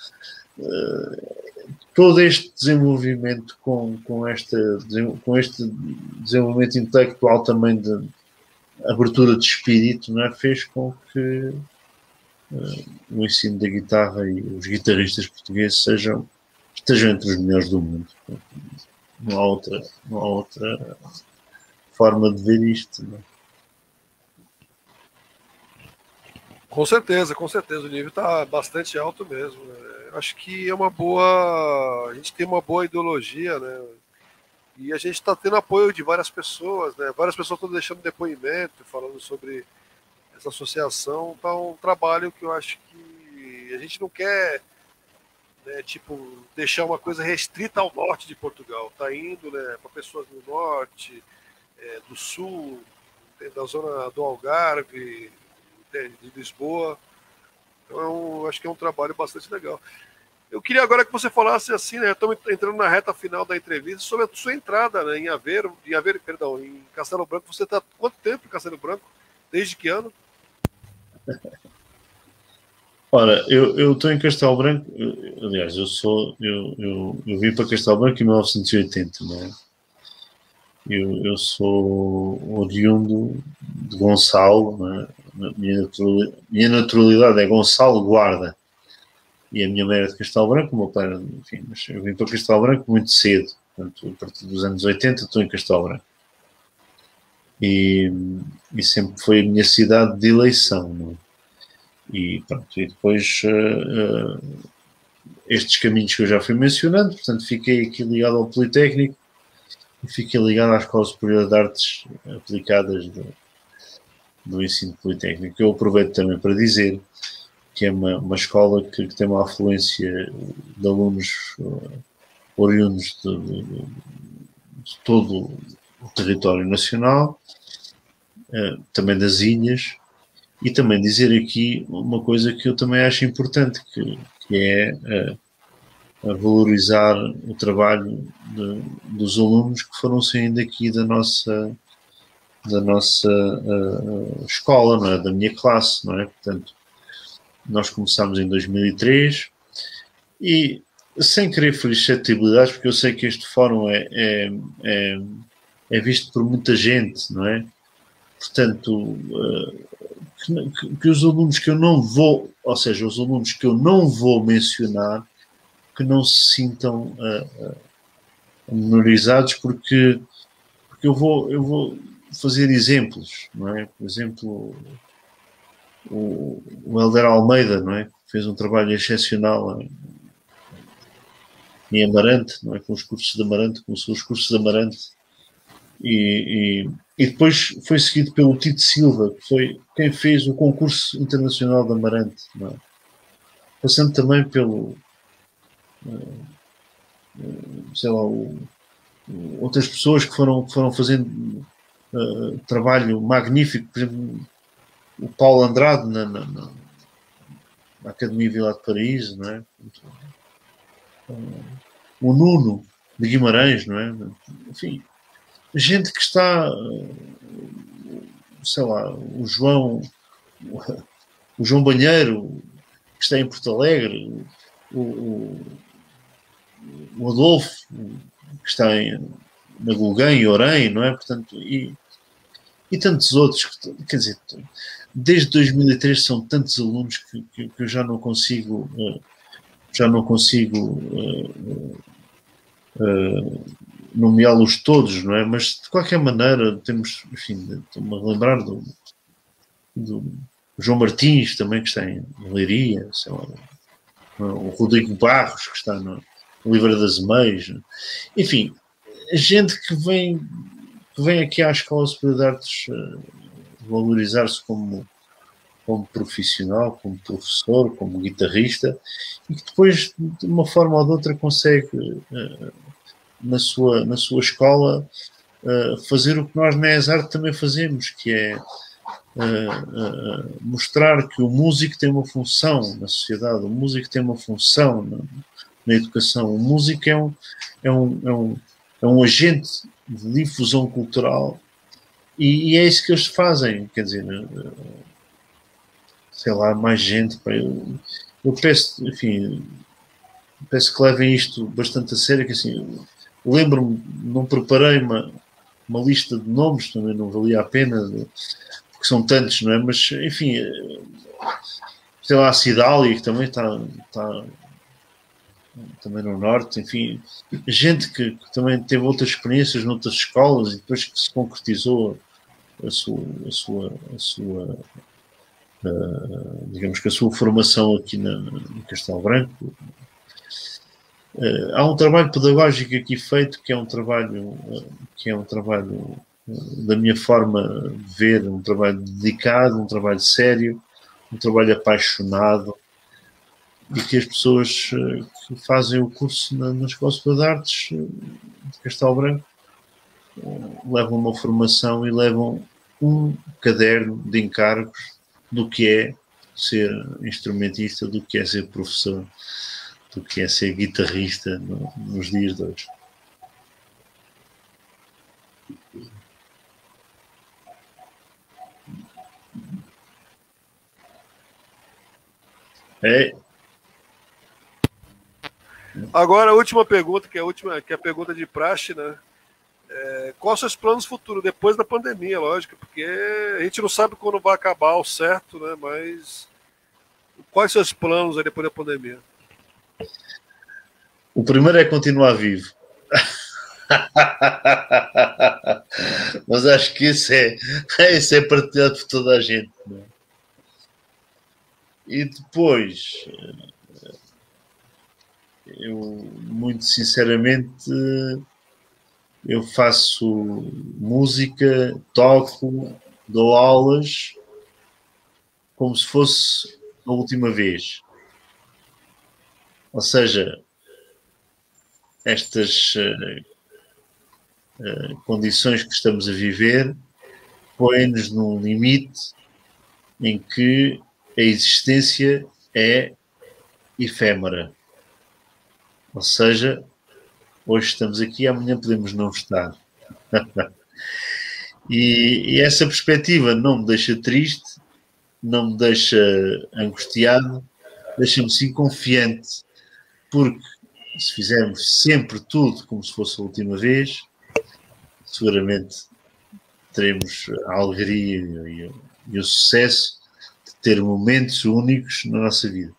todo este desenvolvimento com, com, esta, com este desenvolvimento intelectual também de abertura de espírito, não é? Fez com que uh, o ensino da guitarra e os guitarristas portugueses sejam, estejam entre os melhores do mundo. Não há outra, não há outra forma de ver isto. Não é? Com certeza, com certeza. O nível está bastante alto mesmo. Né? Acho que é uma boa... A gente tem uma boa ideologia, né? E a gente está tendo apoio de várias pessoas, né? Várias pessoas estão deixando depoimento, falando sobre essa associação. Tá um trabalho que eu acho que a gente não quer... Né, tipo, deixar uma coisa restrita ao norte de Portugal. Está indo, né, para pessoas do norte, é, do sul, da zona do Algarve, de, de Lisboa. Então, acho que é um trabalho bastante legal. Eu queria agora que você falasse assim, né, estamos entrando na reta final da entrevista, sobre a sua entrada, né, em Aveiro, em Aveiro, perdão, em Castelo Branco. Você está quanto tempo em Castelo Branco? Desde que ano? Ora, eu estou em Castelo Branco, eu, aliás, eu sou, eu, eu, eu vim para Castelo Branco em mil novecentos e oitenta, não é? Eu, eu sou oriundo de Gonçalo, não é? minha, naturalidade, minha naturalidade é Gonçalo Guarda, e a minha mãe era de Castelo Branco, o meu pai era, enfim, mas eu vim para Castelo Branco muito cedo, portanto, a partir dos anos oitenta estou em Castelo Branco. E, e sempre foi a minha cidade de eleição, não é? E, pronto, e depois uh, uh, estes caminhos que eu já fui mencionando, portanto fiquei aqui ligado ao Politécnico e fiquei ligado à Escola Superior de Artes Aplicadas do, do Ensino Politécnico. Eu aproveito também para dizer que é uma, uma escola que, que tem uma afluência de alunos uh, oriundos de, de, de todo o território nacional, uh, também das ilhas. E também dizer aqui uma coisa que eu também acho importante, que, que é uh, a valorizar o trabalho de, dos alunos que foram saindo aqui da nossa, da nossa uh, escola, não é? Da minha classe, não é? Portanto, nós começámos em dois mil e três e, sem querer ferir suscetibilidades, porque eu sei que este fórum é, é, é, é visto por muita gente, não é? Portanto, uh, Que, que os alunos que eu não vou, ou seja, os alunos que eu não vou mencionar, que não se sintam uh, uh, menorizados, porque, porque eu, vou, eu vou fazer exemplos, não é? Por exemplo, o, o Helder Almeida, não é? Fez um trabalho excepcional em, em Amarante, não é? Com os cursos de Amarante, começou os cursos de Amarante, e, e, e depois foi seguido pelo Tito Silva, que foi quem fez o concurso internacional de Amarante, não é? Passando também pelo uh, uh, sei lá o, uh, outras pessoas que foram, que foram fazendo uh, trabalho magnífico, por exemplo o Paulo Andrade na, na, na Academia Vila de Paraíso, não é? Uh, o Nuno de Guimarães, não é? Enfim, gente que está, sei lá, o João, o João Banheiro, que está em Porto Alegre, o, o, o Adolfo, que está em, na Gulgã e Orem, não é? Portanto, e, e tantos outros, que, quer dizer, desde dois mil e três são tantos alunos que, que, que eu já não consigo, já não consigo uh, uh, nomeá-los todos, não é? Mas de qualquer maneira temos, enfim, estou-me a lembrar do, do João Martins também, que está em Leiria, sei lá, o Rodrigo Barros, que está no Livra das Meias, enfim, gente que vem, que vem aqui à Escola Superior de Artes uh, valorizar-se como, como profissional, como professor, como guitarrista, e que depois, de uma forma ou de outra, consegue, uh, na, sua, na sua escola, uh, fazer o que nós na ESART também fazemos, que é uh, uh, mostrar que o músico tem uma função na sociedade, o músico tem uma função na, na educação. O músico é um, é um, é um, é um agente de difusão cultural e, e é isso que eles fazem, quer dizer, sei lá, mais gente. Eu, eu peço, enfim, peço que levem isto bastante a sério, que assim, lembro-me, não preparei uma, uma lista de nomes, também não valia a pena, porque são tantos, não é? Mas, enfim, sei lá, a Cidália, que também está, está também no Norte, enfim, gente que, que também teve outras experiências noutras escolas e depois que se concretizou a sua, a sua, a sua uh, digamos que a sua formação aqui na, em Castelo Branco. Uh, há um trabalho pedagógico aqui feito que é um trabalho uh, que é um trabalho uh, da minha forma de ver, um trabalho dedicado, um trabalho sério, um trabalho apaixonado, e que as pessoas uh, que fazem o curso na, na Escola Superior de Artes uh, de Castelo Branco uh, levam uma formação e levam um caderno de encargos do que é ser instrumentista, do que é ser professor, do que é ser guitarrista no, nos dias de hoje. É. Agora, a última pergunta, que é a, última, que é a pergunta de praxe, né? É, quais são os planos futuros depois da pandemia, lógico, porque a gente não sabe quando vai acabar o certo, né? Mas quais são os planos aí depois da pandemia? O primeiro é continuar vivo. Mas acho que isso é, isso é partilhado por toda a gente. Não é? E depois, eu, muito sinceramente, eu faço música, toco, dou aulas, como se fosse a última vez. Ou seja, estas uh, uh, condições que estamos a viver põem-nos num limite em que a existência é efêmera. Ou seja, hoje estamos aqui, amanhã podemos não estar. e, e essa perspectiva não me deixa triste, não me deixa angustiado, deixa-me sim confiante, porque se fizermos sempre tudo como se fosse a última vez, seguramente teremos a alegria e, e o sucesso de ter momentos únicos na nossa vida.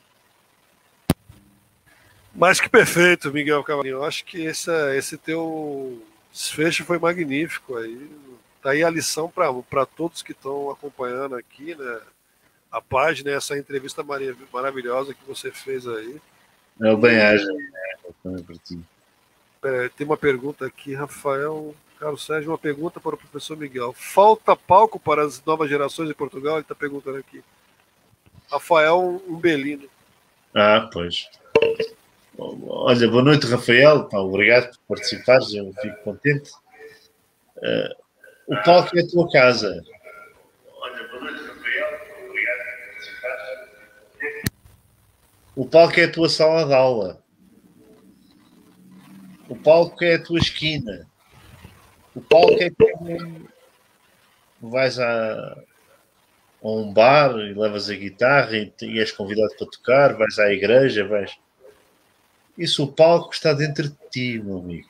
Mais que perfeito, Miguel Cavalinho. Eu acho que esse, esse teu desfecho foi magnífico. Aí, tá aí a lição para todos que estão acompanhando aqui, né? A página, essa entrevista maravilhosa que você fez aí. É o bem-aja, também para ti. É, tem uma pergunta aqui, Rafael Carlos Sérgio, uma pergunta para o professor Miguel. Falta palco para as novas gerações em Portugal? Ele está perguntando aqui. Rafael Umbelino. Ah, pois. Olha, boa noite, Rafael. Pá, obrigado por participares, eu fico contente. Uh, o palco é a tua casa. Olha, boa noite, Rafael. Obrigado por participares. O palco é a tua sala de aula. O palco é a tua esquina. o palco é como vais a, a um bar e levas a guitarra e, e és convidado para tocar, vais à igreja, vais... Isso, o palco está dentro de ti, meu amigo.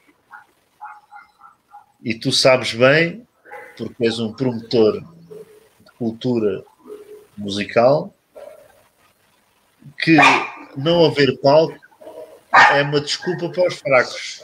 E tu sabes bem, porque és um promotor de cultura musical, que não haver palco é uma desculpa para os fracos.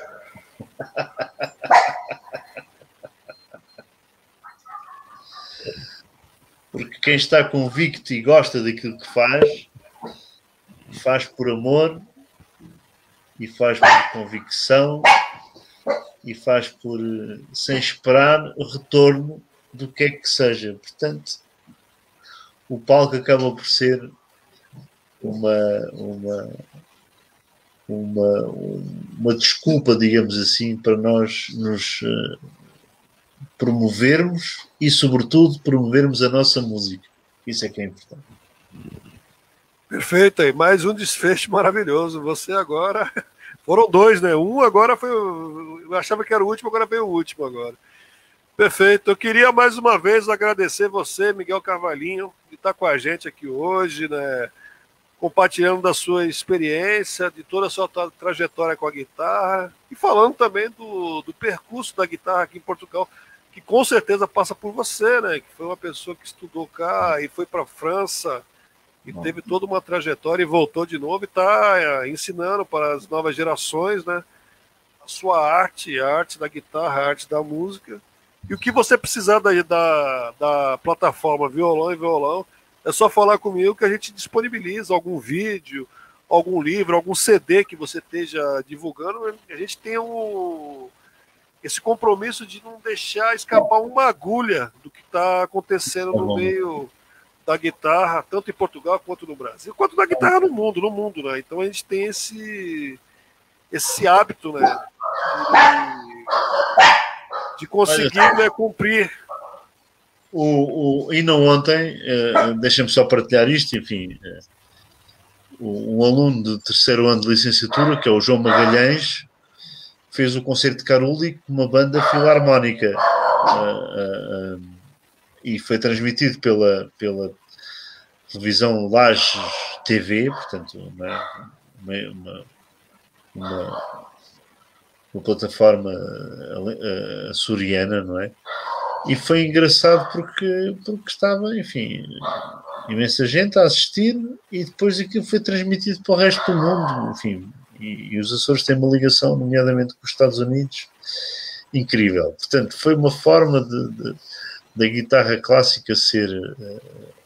Porque quem está convicto e gosta daquilo que faz, faz por amor e faz por convicção e faz por sem esperar o retorno do que é que seja. Portanto, o palco acaba por ser uma uma uma, uma desculpa, digamos assim, para nós nos uh, promovermos e, sobretudo, promovermos a nossa música. Isso é que é importante. Perfeito, aí mais um desfecho maravilhoso. Você agora... Foram dois, né? Um agora foi... Eu achava que era o último, agora veio o último agora. Perfeito. Eu queria mais uma vez agradecer você, Miguel Carvalhinho, de estar com a gente aqui hoje, né? Compartilhando da sua experiência, de toda a sua tra trajetória com a guitarra e falando também do, do percurso da guitarra aqui em Portugal, que com certeza passa por você, né? Que foi uma pessoa que estudou cá e foi para a França e teve toda uma trajetória e voltou de novo e está é, ensinando para as novas gerações, né? A sua arte, a arte da guitarra, a arte da música. E o que você precisar da, da, da plataforma Violão e Violão, é só falar comigo que a gente disponibiliza algum vídeo, algum livro, algum C D que você esteja divulgando. A gente tem um, esse compromisso de não deixar escapar uma agulha do que está acontecendo no meio da guitarra, tanto em Portugal quanto no Brasil, quanto da guitarra no mundo, no mundo, né? Então a gente tem esse, esse hábito, né? De, de conseguir, né, cumprir. O, o, e não ontem, uh, deixa-me só partilhar isto, enfim, uh, um aluno do terceiro ano de licenciatura, que é o João Magalhães, fez o concerto de Caruli com uma banda filarmónica uh, uh, uh, e foi transmitido pela, pela televisão Lages T V, portanto, uma, uma, uma, uma plataforma uh, açoriana, não é? E foi engraçado porque, porque estava, enfim, imensa gente a assistir e depois aquilo foi transmitido para o resto do mundo, enfim. E, e os Açores têm uma ligação, nomeadamente com os Estados Unidos, incrível. Portanto, foi uma forma de, de, da guitarra clássica ser uh,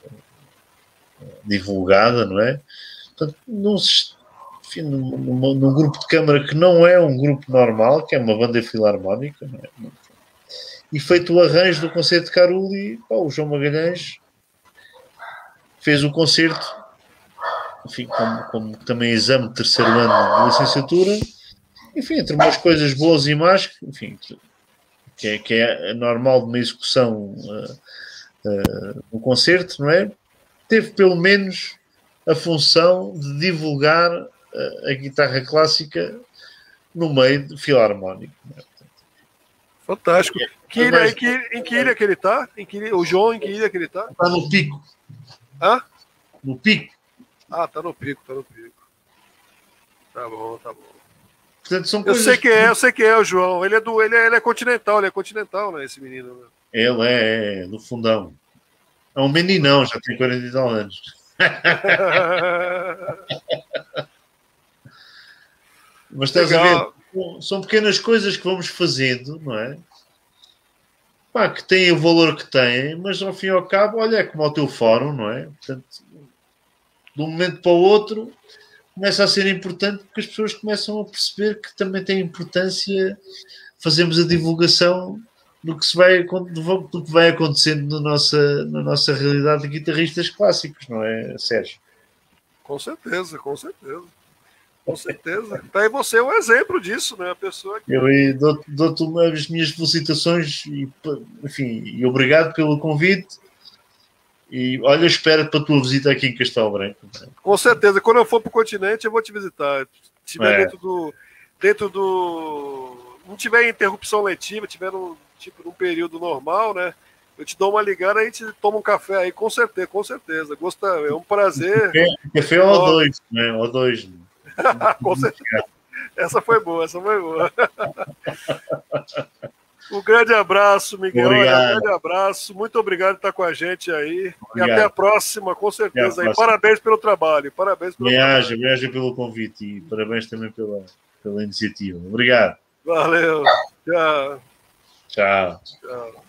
divulgada, não é? Portanto, num, enfim, num, num, num grupo de câmara que não é um grupo normal, que é uma banda filarmónica, não é? E feito o arranjo do concerto de Caruli, pô, o João Magalhães fez o concerto, enfim, como, como também exame de terceiro ano de licenciatura, enfim, entre umas coisas boas e más, enfim, que é, que é normal de uma execução uh, uh, no concerto, não é? Teve pelo menos a função de divulgar uh, a guitarra clássica no meio de filarmónico. Não é? Fantástico. Que ilha, em, que, em que ilha que ele está? O João, em que ilha que ele está? Está no Pico. Hã? No Pico. Ah, está no Pico, está no Pico. Tá bom, tá bom. Portanto, são eu coisas... sei que é, eu sei que é o João. Ele é do, ele é, ele é continental, ele é continental, né, esse menino. Né? Ele é, é, do fundão. É um meninão, já tem quarenta e tal anos. Mas estás Legal. a ver? São pequenas coisas que vamos fazendo, não é? Pá, que têm o valor que têm, mas ao fim e ao cabo, olha, é como o teu fórum, não é? Portanto, de um momento para o outro, começa a ser importante porque as pessoas começam a perceber que também tem importância fazermos a divulgação do que, se vai, do que vai acontecendo na nossa, na nossa realidade de guitarristas clássicos, não é, Sérgio? Com certeza, com certeza. Com certeza. Tá aí você é um exemplo disso, né? A pessoa que... Eu dou-te dou as minhas felicitações e, enfim, e obrigado pelo convite. E olha, espero para a tua visita aqui em Castelo Branco. Com certeza. Quando eu for para o continente, eu vou te visitar. Se tiver é. dentro do. Dentro do. Não tiver interrupção letiva, tiver no, tipo, num período normal, né? Eu te dou uma ligada, a gente toma um café aí, com certeza, com certeza. Gosta, é um prazer. Café, café ou dois, né? Ou dois. Né? Com certeza. Essa foi boa, essa foi boa. Um grande abraço, Miguel. Obrigado. Um grande abraço. Muito obrigado por estar com a gente aí. Obrigado. E até a próxima, com certeza. Próxima. E parabéns pelo trabalho. Parabéns pelo Viaja, trabalho. viaja pelo convite e parabéns também pela, pela iniciativa. Obrigado. Valeu. Tchau. Tchau. Tchau.